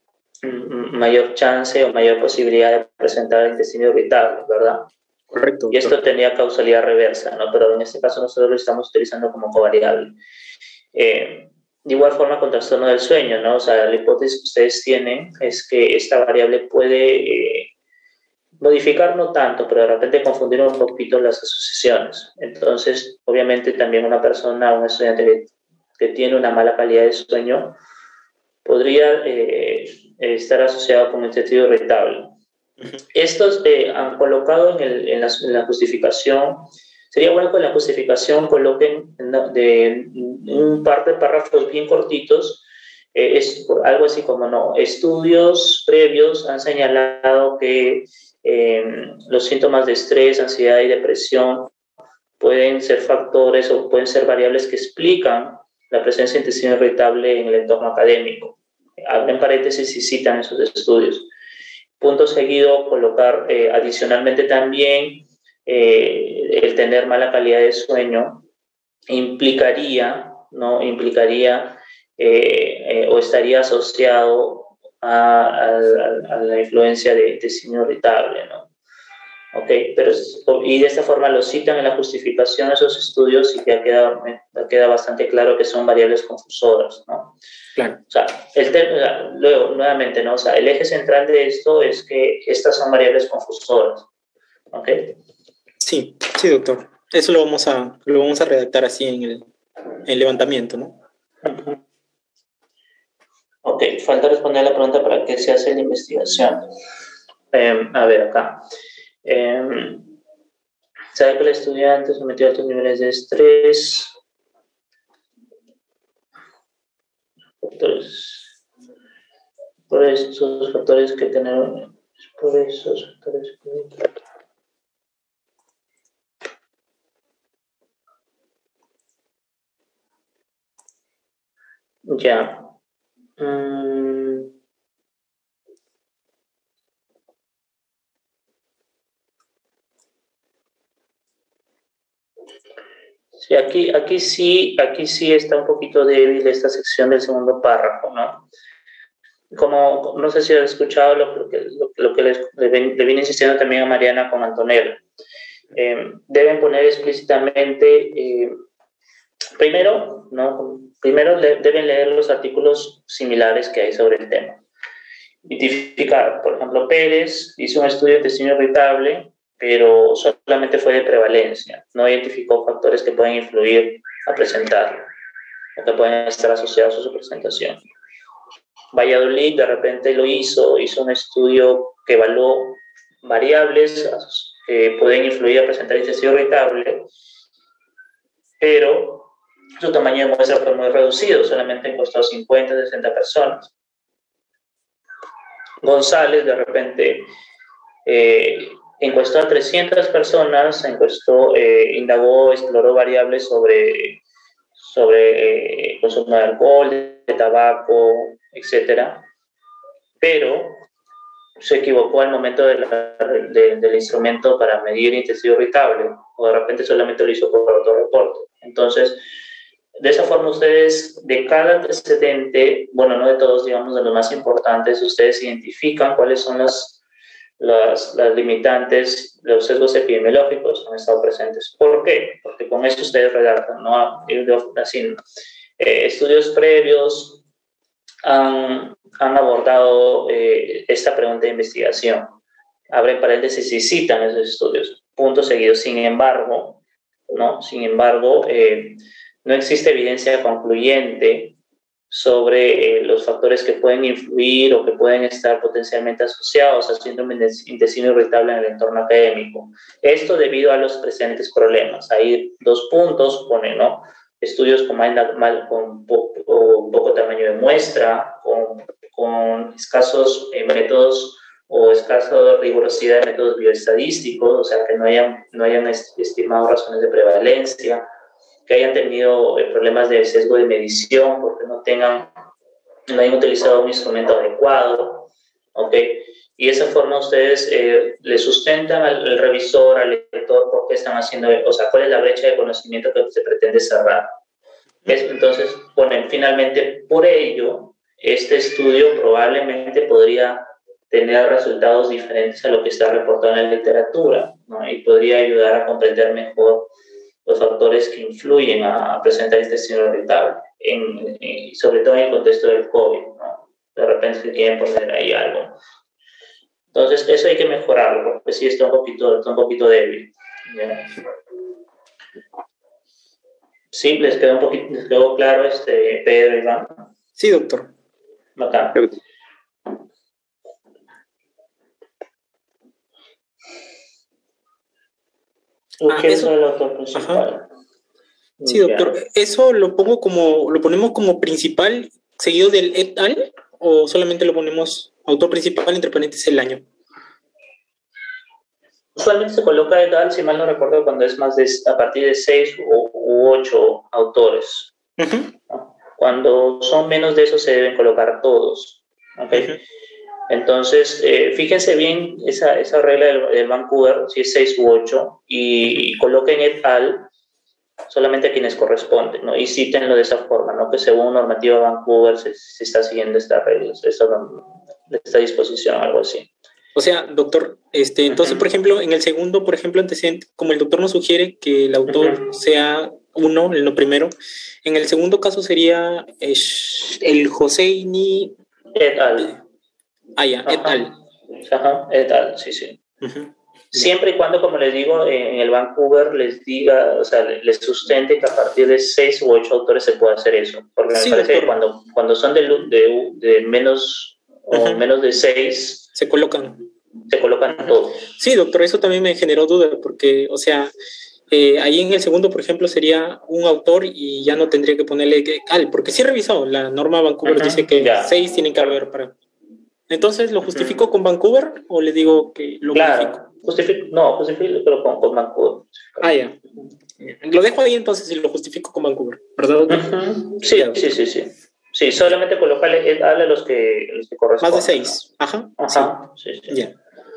mayor chance o mayor posibilidad de presentar el intestino irritable, ¿verdad? Correcto. Y esto tenía causalidad reversa, ¿no? Pero en este caso nosotros lo estamos utilizando como covariable. Eh, de igual forma con trastorno del sueño, ¿no? O sea, la hipótesis que ustedes tienen es que esta variable puede... Eh, modificar no tanto, pero de repente confundir un poquito las asociaciones. Entonces, obviamente también una persona, un estudiante que, que tiene una mala calidad de sueño, podría eh, estar asociado con un intestino irritable. Estos eh, han colocado en, el, en, la, en la justificación, sería bueno que en la justificación coloquen de, de un par de párrafos bien cortitos, eh, es algo así como, no, estudios previos han señalado que Eh, los síntomas de estrés, ansiedad y depresión pueden ser factores o pueden ser variables que explican la presencia de intestino irritable en el entorno académico. Abren paréntesis y citan esos estudios. Punto seguido, colocar eh, adicionalmente también eh, el tener mala calidad de sueño implicaría, ¿no? implicaría eh, eh, o estaría asociado A, a, a la influencia de, de signo irritable, ¿no? Ok, pero, y de esta forma lo citan en la justificación de esos estudios y ya queda, queda bastante claro que son variables confusoras, ¿no? Claro. O sea, el ter, luego, nuevamente, ¿no? O sea, el eje central de esto es que estas son variables confusoras, ¿ok? Sí, sí, doctor. Eso lo vamos a, lo vamos a redactar así en el, en el levantamiento, ¿no? Uh-huh. Ok, falta responder a la pregunta para qué se hace la investigación. Eh, a ver, acá. Eh, sabe que el estudiante sometido a altos niveles de estrés. Factores. Por estos factores que tenemos. Por esos factores que. Ya. Mm. Sí, aquí, aquí sí, aquí sí está un poquito débil esta sección del segundo párrafo, ¿no? Como, no sé si has escuchado lo, que, lo, lo que les, le, le vine insistiendo también a Mariana con Antonella. Eh, deben poner explícitamente, eh, primero, ¿no? Primero le, deben leer los artículos similares que hay sobre el tema. Identificar, por ejemplo, Pérez hizo un estudio de intestino irritable, pero solamente fue de prevalencia, no identificó factores que pueden influir a presentarlo, o que pueden estar asociados a su presentación. Valladolid de repente lo hizo, hizo un estudio que evaluó variables que pueden influir a presentar intestino irritable, pero su tamaño de muestra fue muy reducido, solamente encuestó cincuenta a sesenta personas. González de repente eh, encuestó a trescientas personas, encuestó, eh, indagó, exploró variables sobre, sobre eh, consumo de alcohol, de, de tabaco, etcétera, pero se equivocó al momento de la, de, del instrumento para medir intestino irritable, o de repente solamente lo hizo por autorreporte. Entonces, de esa forma ustedes, de cada antecedente, bueno, no de todos, digamos, de los más importantes, ustedes identifican cuáles son las, las, las limitantes, los sesgos epidemiológicos que han estado presentes. ¿Por qué? Porque con eso ustedes redactan, ¿no? Así, eh, estudios previos han, han abordado eh, esta pregunta de investigación. Abren paréntesis y citan esos estudios. Punto seguido. Sin embargo, ¿no? Sin embargo, eh, no existe evidencia concluyente sobre eh, los factores que pueden influir o que pueden estar potencialmente asociados a síndrome de intestino irritable en el entorno académico. Esto debido a los presentes problemas. Hay dos puntos, pone, ¿no? Estudios con, mal, con poco, poco tamaño de muestra, con, con escasos eh, métodos o escasa rigurosidad de métodos bioestadísticos, o sea, que no hayan, no hayan estimado razones de prevalencia, que hayan tenido eh, problemas de sesgo de medición, porque no tengan, no hayan utilizado un instrumento adecuado, ¿ok? Y de esa forma ustedes eh, le sustentan al, al revisor, al lector, por qué están haciendo, o sea, cuál es la brecha de conocimiento que se pretende cerrar. ¿Ves? Entonces, ponen finalmente, por ello, este estudio probablemente podría tener resultados diferentes a lo que está reportado en la literatura, ¿no? Y podría ayudar a comprender mejor los factores que influyen a presentar intestino irritable, en, en, sobre todo en el contexto del COVID, ¿no? De repente se quieren poner ahí algo. Entonces, eso hay que mejorarlo, porque sí está un poquito, está un poquito débil. ¿Ya? Sí, les quedó un poquito, les quedó claro, este, Pedro, Iván. Sí, doctor. Acá. Ah, ¿Qué eso... es el autor principal? Ajá. Sí, doctor. ¿Eso lo pongo como, lo ponemos como principal seguido del et al o solamente lo ponemos autor principal entre paréntesis el año? Usualmente se coloca et al, si mal no recuerdo, cuando es más de a partir de seis u, u ocho autores. Uh-huh. ¿No? Cuando son menos de eso se deben colocar todos. ¿Okay? Uh-huh. Entonces, eh, fíjense bien esa, esa regla del, del Vancouver, si es seis u ocho, y, y coloquen et al solamente a quienes corresponden, ¿no? Y cítenlo de esa forma, ¿no? Que según normativa Vancouver se, se está siguiendo esta regla, esta, esta disposición, algo así. O sea, doctor, este, entonces, uh-huh. por ejemplo, en el segundo, por ejemplo, antecedente, como el doctor nos sugiere que el autor uh-huh. sea uno, el no primero, en el segundo caso sería eh, el Hosseini et al. Ah, ya, et al. Ajá, et al, sí, sí. Uh-huh. Siempre y cuando, como les digo, en el Vancouver les diga, o sea, les sustente que a partir de seis u ocho autores se puede hacer eso. Porque me sí, parece doctor. que cuando, cuando son de, de, de menos o uh-huh. menos de seis, se colocan. Se colocan todos. Sí, doctor, eso también me generó duda, porque, o sea, eh, ahí en el segundo, por ejemplo, sería un autor y ya no tendría que ponerle que al, porque sí he revisado, la norma Vancouver uh-huh, dice que ya. seis tienen que haber para... Entonces, ¿lo justifico uh-huh. con Vancouver o le digo que lo claro, modifico? Justifico, no, justifico pero con, con Vancouver. Ah, ya. Lo dejo ahí entonces y lo justifico con Vancouver, ¿verdad? Uh-huh. Sí, sí, sí, sí. Sí, solamente colocarle, habla los que, los que corresponden. Más de seis, ¿no? Ajá. Ajá, sí, sí. sí. Ya.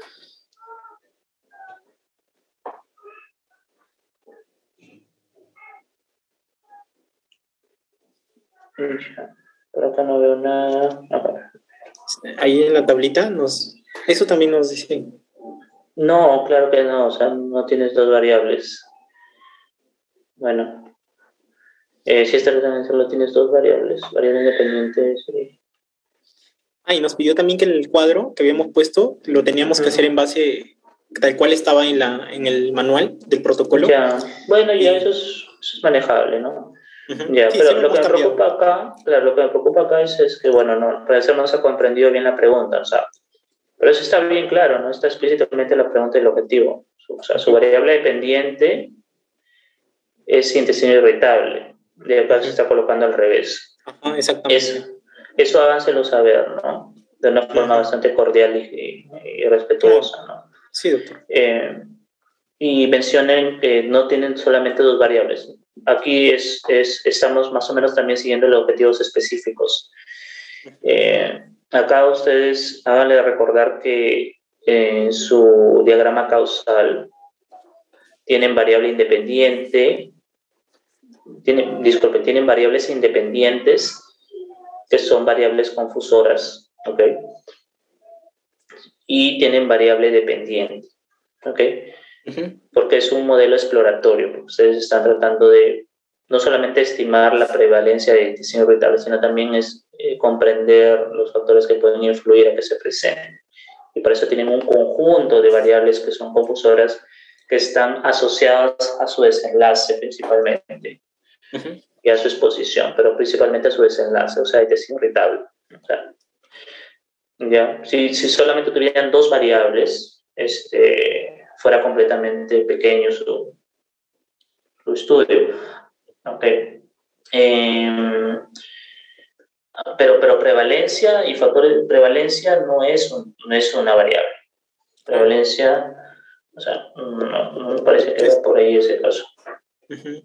Por acá no veo nada. Acá. Ahí en la tablita nos... Eso también nos dice. No, claro que no, o sea, no tienes dos variables. Bueno. Eh, si esta también solo tienes dos variables, variables independientes. Sí. Ah, y nos pidió también que el cuadro que habíamos puesto lo teníamos uh-huh. que hacer en base tal cual estaba en, la, en el manual del protocolo. Ya, bueno, ya y... eso, es, eso es manejable, ¿no? Uh-huh. Ya, sí, pero lo que me cambiado. preocupa acá, claro, lo que me preocupa acá es, es que, bueno, no, parece que no se ha comprendido bien la pregunta, o sea, pero eso está bien claro, ¿no? Está explícitamente la pregunta del objetivo. O sea, su variable dependiente es intestino irritable. De acá se está colocando al revés. Ajá, exactamente. Es, eso háganselo saber, ¿no? De una forma uh-huh. bastante cordial y, y, y respetuosa, ¿no? Sí, doctor. Eh, y mencionen que no tienen solamente dos variables. Aquí es, es, estamos más o menos también siguiendo los objetivos específicos. Eh, acá ustedes háganle recordar que en su diagrama causal tienen variable independiente, Tienen, disculpe, tienen variables independientes que son variables confusoras, ¿ok? Y tienen variable dependiente, ¿ok? Uh-huh. Porque es un modelo exploratorio. Ustedes están tratando de no solamente estimar la prevalencia de intestino irritable, sino también es eh, comprender los factores que pueden influir a que se presenten. Y por eso tienen un conjunto de variables que son confusoras que están asociadas a su desenlace principalmente. Uh-huh. Y a su exposición, pero principalmente a su desenlace, o sea, intestino irritable. O sea, ¿ya? Si, si solamente tuvieran dos variables, este, fuera completamente pequeño su, su estudio. Okay. Eh, pero, pero prevalencia y factores de prevalencia no es, un, no es una variable. Prevalencia, o sea, no, no me parece que va por ahí ese caso. Uh-huh.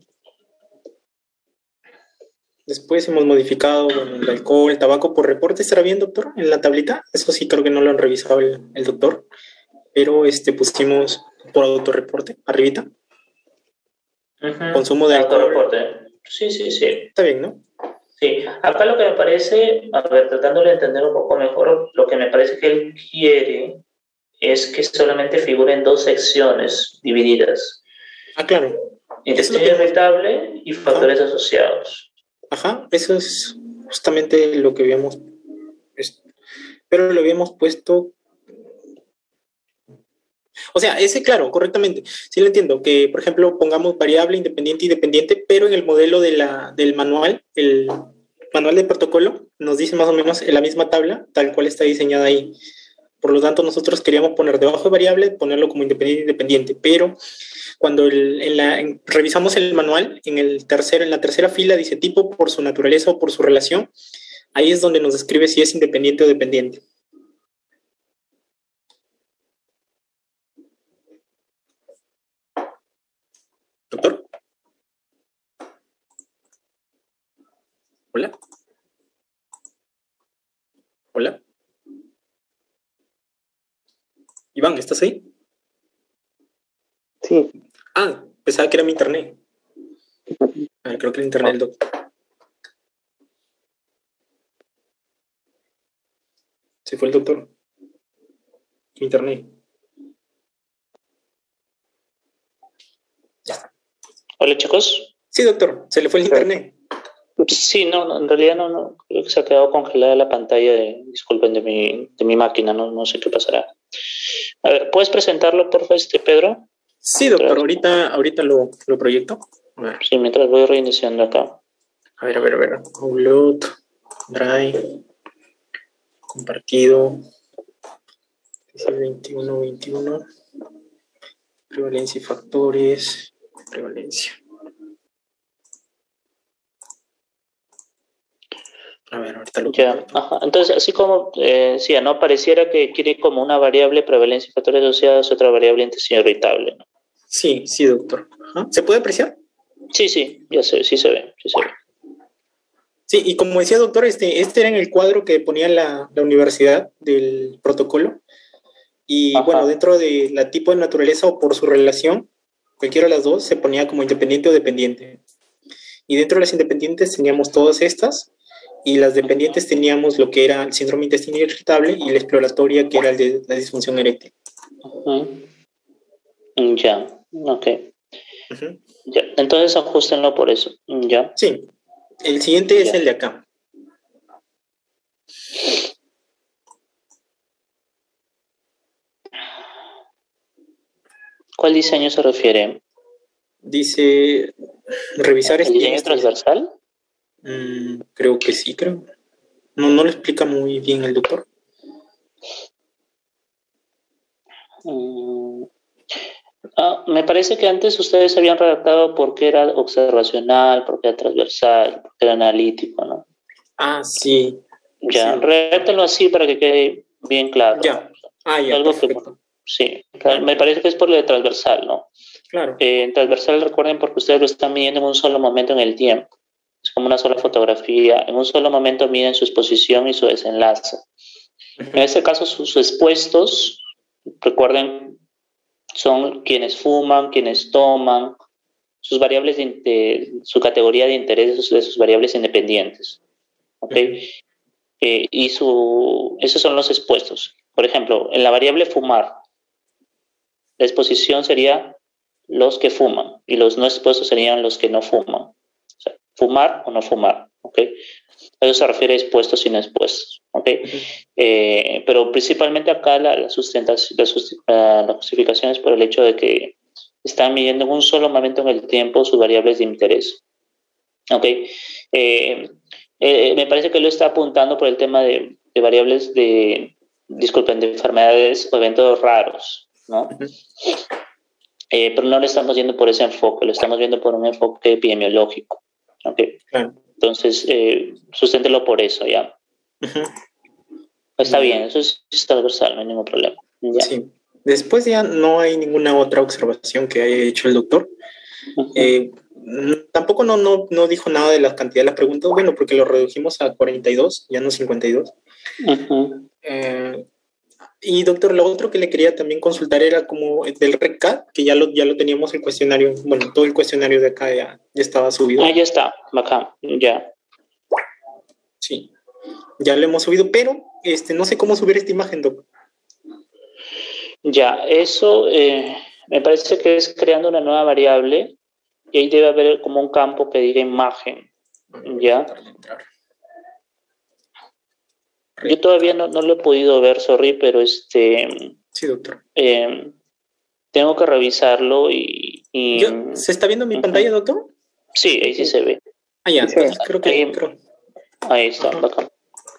Después hemos modificado bueno, el alcohol, el tabaco por reporte. ¿Estará bien, doctor? En la tablita. Eso sí creo que no lo han revisado el, el doctor. Pero este pusimos por autorreporte, arribita. Uh-huh. Consumo de alcohol. Autorreporte. Sí, sí, sí. Está bien, ¿no? Sí. Acá lo que me parece, a ver, tratando de entender un poco mejor, lo que me parece que él quiere es que solamente figuren dos secciones divididas. Ah, claro. Intestino irritable y factores Ajá. asociados. Ajá, eso es justamente lo que habíamos, pero lo habíamos puesto, o sea, ese claro, correctamente, sí lo entiendo, que por ejemplo pongamos variable independiente y dependiente, pero en el modelo de la, del manual, el manual de protocolo nos dice más o menos en la misma tabla, tal cual está diseñada ahí. Por lo tanto, nosotros queríamos poner debajo de variable, ponerlo como independiente y independiente, pero cuando el, en la, en, revisamos el manual, en, el tercero, en la tercera fila dice tipo por su naturaleza o por su relación, ahí es donde nos describe si es independiente o dependiente. Doctor. Hola. Hola. Iván, ¿estás ahí? Sí. Ah, pensaba que era mi internet. A ver, creo que el internet del doctor. Se fue el doctor. Internet. Ya está. Hola, chicos. Sí, doctor, se le fue el internet. Sí, no, no, en realidad no, no, creo que se ha quedado congelada la pantalla de, disculpen, de mi, de mi máquina, no, no sé qué pasará. A ver, ¿puedes presentarlo, por favor, este, Pedro? Sí, doctor, ahorita, ahorita lo, lo proyecto. A ver. Sí, mientras voy reiniciando acá. A ver, a ver, a ver. Upload, Drive, compartido, veintiuno, veintiuno. Prevalencia y factores. Prevalencia. A ver, ahorita lo Ya, ajá. Entonces, así como eh, decía, ¿no? Pareciera que quiere como una variable prevalencia y factores asociados, otra variable intestino irritable, ¿no? Sí, sí, doctor. Ajá. ¿Se puede apreciar? Sí, sí, ya se, sí se ve, sí se ve. Sí, y como decía doctor, este, este era en el cuadro que ponía la, la universidad del protocolo. Y Ajá. bueno, dentro de la tipo de naturaleza o por su relación, cualquiera de las dos se ponía como independiente o dependiente. Y dentro de las independientes teníamos todas estas, y las dependientes teníamos lo que era el síndrome intestino irritable y la exploratoria, que era el de la disfunción eréctil. Uh-huh. Ya, ok. Uh-huh. Ya. Entonces ajustenlo por eso. Ya. Sí. El siguiente ya. es el de acá. ¿Cuál diseño se refiere? Dice revisar ¿El diseño transversal? Mm, creo que sí, creo. No, no lo explica muy bien el doctor. Mm. Ah, me parece que antes ustedes habían redactado porque era observacional, porque era transversal, porque era analítico, ¿no? Ah, sí. Ya, sí. redactenlo así para que quede bien claro. Ya. Ah, ya, Algo perfecto. que, sí, me parece que es por lo de transversal, ¿no? Claro. Eh, en transversal, recuerden, porque ustedes lo están midiendo en un solo momento en el tiempo. Es como una sola fotografía. En un solo momento miden su exposición y su desenlace. Uh-huh. En este caso, sus expuestos, recuerden, son quienes fuman, quienes toman, sus variables de, de su categoría de interés de sus variables independientes. ¿Ok? Uh-huh. Eh, y su, esos son los expuestos. Por ejemplo, en la variable fumar, la exposición sería los que fuman y los no expuestos serían los que no fuman. O sea, fumar o no fumar, ¿ok? Eso se refiere a expuestos y no expuestos, ¿ok? Uh-huh. Eh, pero principalmente acá la, la, sustentación, la, sust la, la justificación es por el hecho de que están midiendo en un solo momento en el tiempo sus variables de interés, ¿ok? Eh, eh, me parece que lo está apuntando por el tema de, de variables de, disculpen, de enfermedades o eventos raros, ¿no? Uh-huh. Eh, pero no lo estamos viendo por ese enfoque, lo estamos viendo por un enfoque epidemiológico. ¿Okay? Claro. Entonces, eh, susténtelo por eso, ¿ya? Uh-huh. Está bien, eso es, es transversal, no hay ningún problema. ¿Ya? Sí. Después ya no hay ninguna otra observación que haya hecho el doctor. Uh-huh. Eh, tampoco no, no, no dijo nada de la cantidad de las preguntas, bueno, porque lo redujimos a cuarenta y dos, ya no cincuenta y dos. Uh-huh. Eh, Y doctor, lo otro que le quería también consultar era como del RECAD, que ya lo, ya lo teníamos el cuestionario, bueno, todo el cuestionario de acá ya, ya estaba subido. Ah, ya está, bacán, ya. Sí, ya lo hemos subido, pero este, no sé cómo subir esta imagen, doctor. Ya, eso eh, me parece que es creando una nueva variable y ahí debe haber como un campo que diga imagen, ¿ya? Yo todavía no, no lo he podido ver, sorry, pero este... Sí, doctor. Eh, tengo que revisarlo y... y Yo, ¿se está viendo mi uh-huh. pantalla, doctor? Sí, ahí sí se ve. Ah, ya, sí. Entonces creo que... Ahí, creo. ahí está, uh-huh. bacán.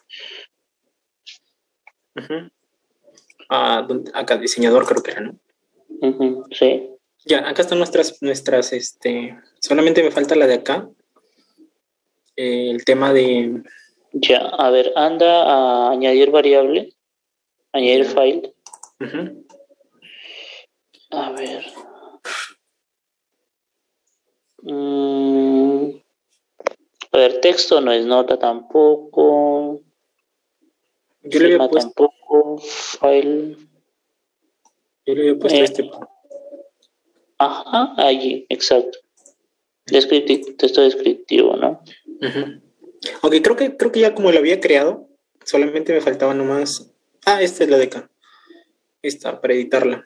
Uh-huh. Ah, acá, diseñador creo que era, ¿no? Uh-huh. Sí. Ya, acá están nuestras, nuestras, este... Solamente me falta la de acá. Eh, el tema de... Ya, a ver, anda a añadir variable, añadir yeah. file. Uh-huh. A ver. Mm. A ver, texto no es nota tampoco. Yo le había puesto tampoco. File. Yo le había puesto eh. este. Ajá, allí, exacto. Descriptivo, texto descriptivo, ¿no? Uh-huh. Ok, creo que, creo que ya como lo había creado, solamente me faltaba nomás... Ah, esta es la de acá. Esta, para editarla.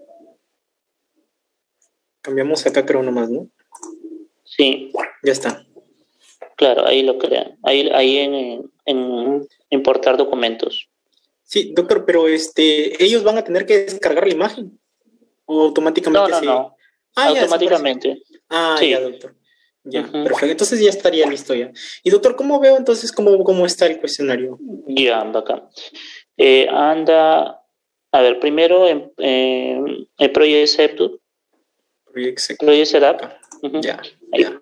Cambiamos acá creo nomás, ¿no? Sí. Ya está. Claro, ahí lo crean. Ahí, ahí en, en importar documentos. Sí, doctor, pero este, ellos van a tener que descargar la imagen. ¿O automáticamente No, no, se... no. Ah, automáticamente. Ya, ah, sí. ya, doctor. Ya, uh-huh. Perfecto. Entonces ya estaría listo ya. Y doctor, ¿cómo veo entonces cómo, cómo está el cuestionario? Ya, bacán. Eh, anda A ver, primero en, en, en Project Setup. Project Setup. Project Setup. Uh-huh. Ya, ahí. ya.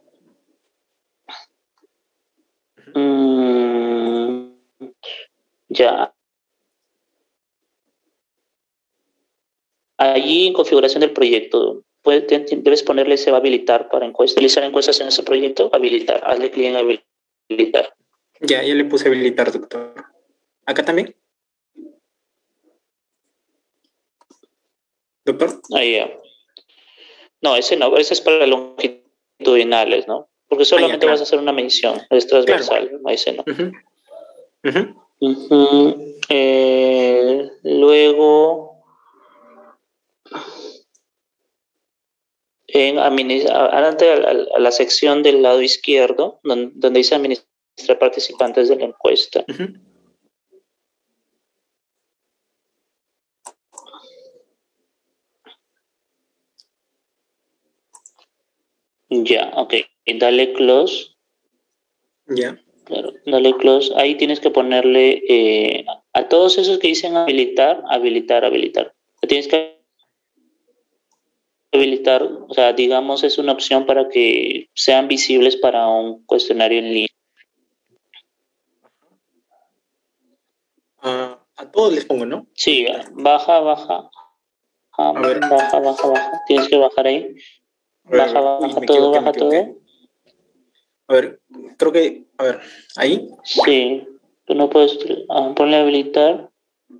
Mm, ya. Allí en configuración del proyecto, puedes, debes ponerle se va a habilitar para encuestas. Utilizar encuestas en ese proyecto, habilitar. Hazle clic en habilitar. Ya, ya le puse habilitar, doctor. ¿Acá también? ¿Doctor? Ahí ya. No, ese no, ese es para longitudinales, ¿no? Porque solamente ah, ya, claro. vas a hacer una mención, es transversal, claro. Ese no. Uh-huh. Uh-huh. Uh-huh. Eh, luego, en adelante a, a la sección del lado izquierdo, donde, donde dice administrar participantes de la encuesta. Uh-huh. Ya, ok. Dale close. Ya. Claro, dale close. Ahí tienes que ponerle eh, a todos esos que dicen habilitar, habilitar, habilitar. Tienes que habilitar, o sea, digamos, es una opción para que sean visibles para un cuestionario en línea. Uh, a todos les pongo, ¿no? Sí, baja, baja. Ah, a ver. Baja, baja, baja. Tienes que bajar ahí. Baja, baja Uy, todo, baja todo. A ver, creo que, a ver, ¿ahí? Sí, tú no puedes, ah, ponle habilitar.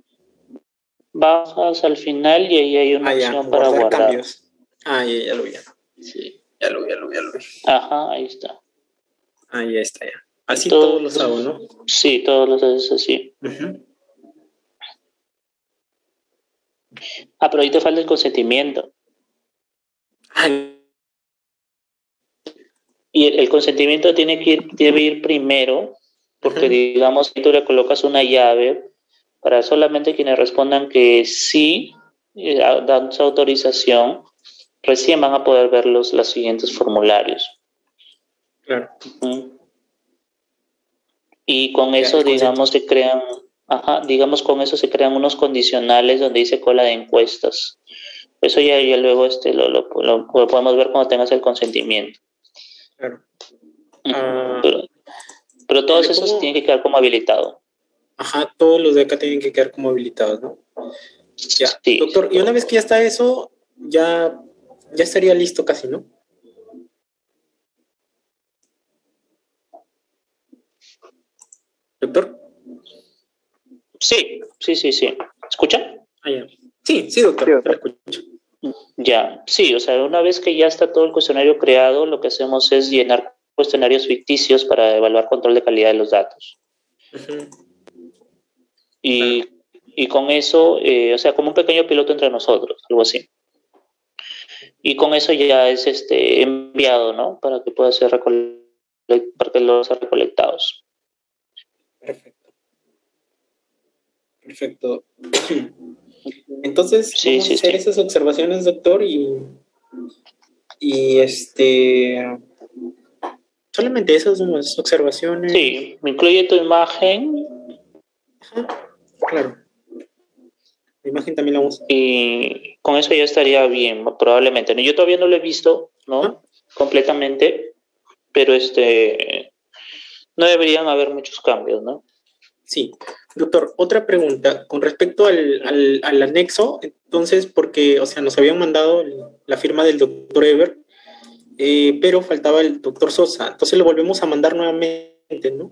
Bajas al final y ahí hay una ah, opción ya, para guardar. Cambios. Ah, ya, ya lo vi. Sí. Ya lo vi, ya lo vi, ya lo vi. Ajá, ahí está. Ah, ya está, ya. Así todos, todos los hago, ¿no? Sí, todos los haces así. Uh-huh. Ah, pero ahí te falta el consentimiento. Ah, y el, el consentimiento tiene que ir, debe ir primero, porque uh-huh. digamos que tú le colocas una llave para solamente quienes respondan que sí, eh, dan su autorización, recién van a poder ver los, los siguientes formularios. Claro. Uh-huh. Y con eso, ya, digamos, se crean, ajá, digamos, con eso se crean unos condicionales donde dice cola de encuestas. Eso ya, ya luego este, lo, lo, lo, lo podemos ver cuando tengas el consentimiento. Claro. Uh, pero, pero todos esos pongo... tienen que quedar como habilitados. Ajá, todos los de acá tienen que quedar como habilitados, ¿no? Ya, sí, doctor, sí, y una vez que ya está eso, ya, ya estaría listo casi, ¿no? ¿Doctor? Sí, sí, sí, sí. ¿Escucha? Ah, ya. Sí, sí, doctor, te lo escucho. Ya, sí, o sea, una vez que ya está todo el cuestionario creado, lo que hacemos es llenar cuestionarios ficticios para evaluar control de calidad de los datos. Uh-huh. Y, claro. y con eso, eh, o sea, como un pequeño piloto entre nosotros, algo así. Y con eso ya es este enviado, ¿no? Para que pueda ser recole- para que los sean recolectados. Perfecto. Perfecto. Entonces, sí, vamos sí, a hacer sí. esas observaciones, doctor, y, y este... Solamente esas observaciones. Sí, me incluye tu imagen. Ajá, claro. La imagen también la vamos. Y con eso ya estaría bien, probablemente. Yo todavía no lo he visto, ¿no? ¿Ah? Completamente, pero este no deberían haber muchos cambios, ¿no? Sí. Doctor, otra pregunta. Con respecto al, al, al anexo, entonces, porque, o sea, nos habían mandado la firma del doctor Eber, eh, pero faltaba el doctor Sosa. Entonces lo volvemos a mandar nuevamente, ¿no?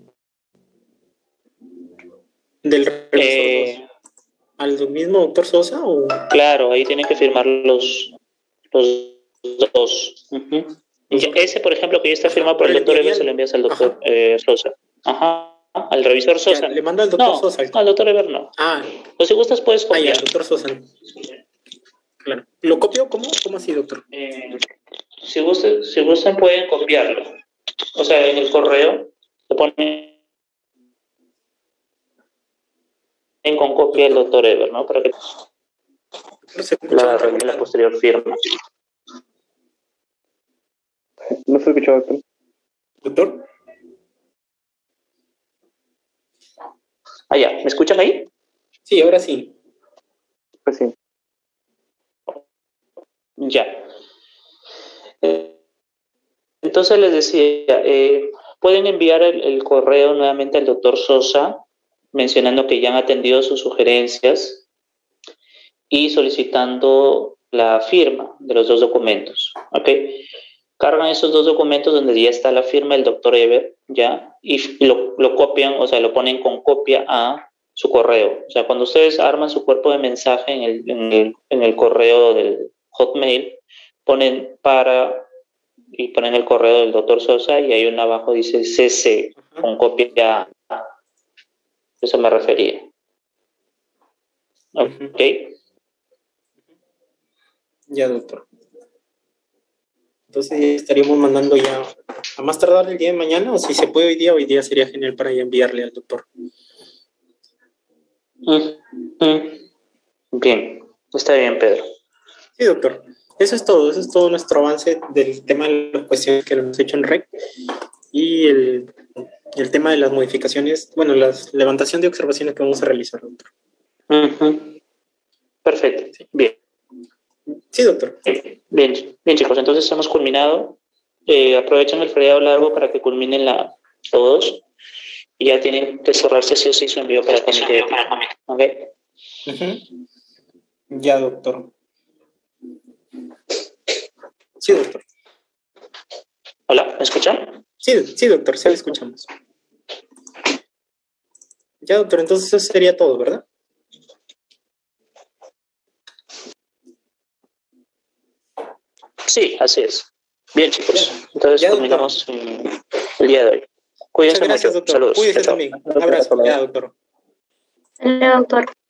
Del revisor eh, ¿al mismo doctor Sosa o...? Claro, ahí tienen que firmar los, los dos. Uh-huh. Ya, ese, por ejemplo, que ya está firmado por el doctor Eber, se lo envías al doctor eh, Sosa. Ajá. Al revisor Sosa. Ya, le manda al doctor no, Sosa. Al doctor Eber no. Ah. O si gustas puedes copiar. Ah, ya, el doctor Sosa. Claro. ¿Lo copio? ¿Cómo? ¿Cómo así, doctor? Eh, si gustan, si gustan pueden copiarlo. O sea, en el correo se pone con copia el doctor Eber, ¿no? Para que la, la posterior firma. No se escuchó, doctor. ¿Doctor? Ah, ya. ¿Me escuchan ahí? Sí, ahora sí. Pues sí. Ya. Eh, entonces les decía, eh, pueden enviar el, el correo nuevamente al doctor Sosa, mencionando que ya han atendido sus sugerencias y solicitando la firma de los dos documentos, ¿ok? Cargan esos dos documentos donde ya está la firma del doctor Eber, ¿ya? Y lo, lo copian, o sea, lo ponen con copia a su correo. O sea, cuando ustedes arman su cuerpo de mensaje en el, en el, en el correo del Hotmail, ponen para y ponen el correo del doctor Sosa y ahí uno abajo dice C C con copia a. Eso me refería. ¿Ok? Ya, doctor. Entonces estaríamos mandando ya a más tardar el día de mañana, o si se puede hoy día, hoy día sería genial para ya enviarle al doctor. Mm, mm. Bien, está bien, Pedro. Sí, doctor. Eso es todo, eso es todo nuestro avance del tema de las cuestiones que hemos hecho en R E C y el, el tema de las modificaciones, bueno, la levantación de observaciones que vamos a realizar, doctor. Uh-huh. Perfecto, Sí. Bien. Sí, doctor. Bien, bien, chicos, entonces hemos culminado. Eh, aprovechen el feriado largo para que culminen la, todos. Y ya tienen que cerrarse sí o sí su envío para el comité. ¿Ok? Uh-huh. Ya, doctor. Sí, doctor. Hola, ¿me escuchan? Sí, sí, doctor, sí, le escuchamos. Ya, doctor, entonces eso sería todo, ¿verdad? Sí, así es. Bien, chicos. Ya. Entonces Ya, culminamos el día de hoy. Cuídense Muchas gracias, mucho. doctor. Saludos. Cuídese Chao, chao. también. Un abrazo. Ya, doctor. Hola, doctor.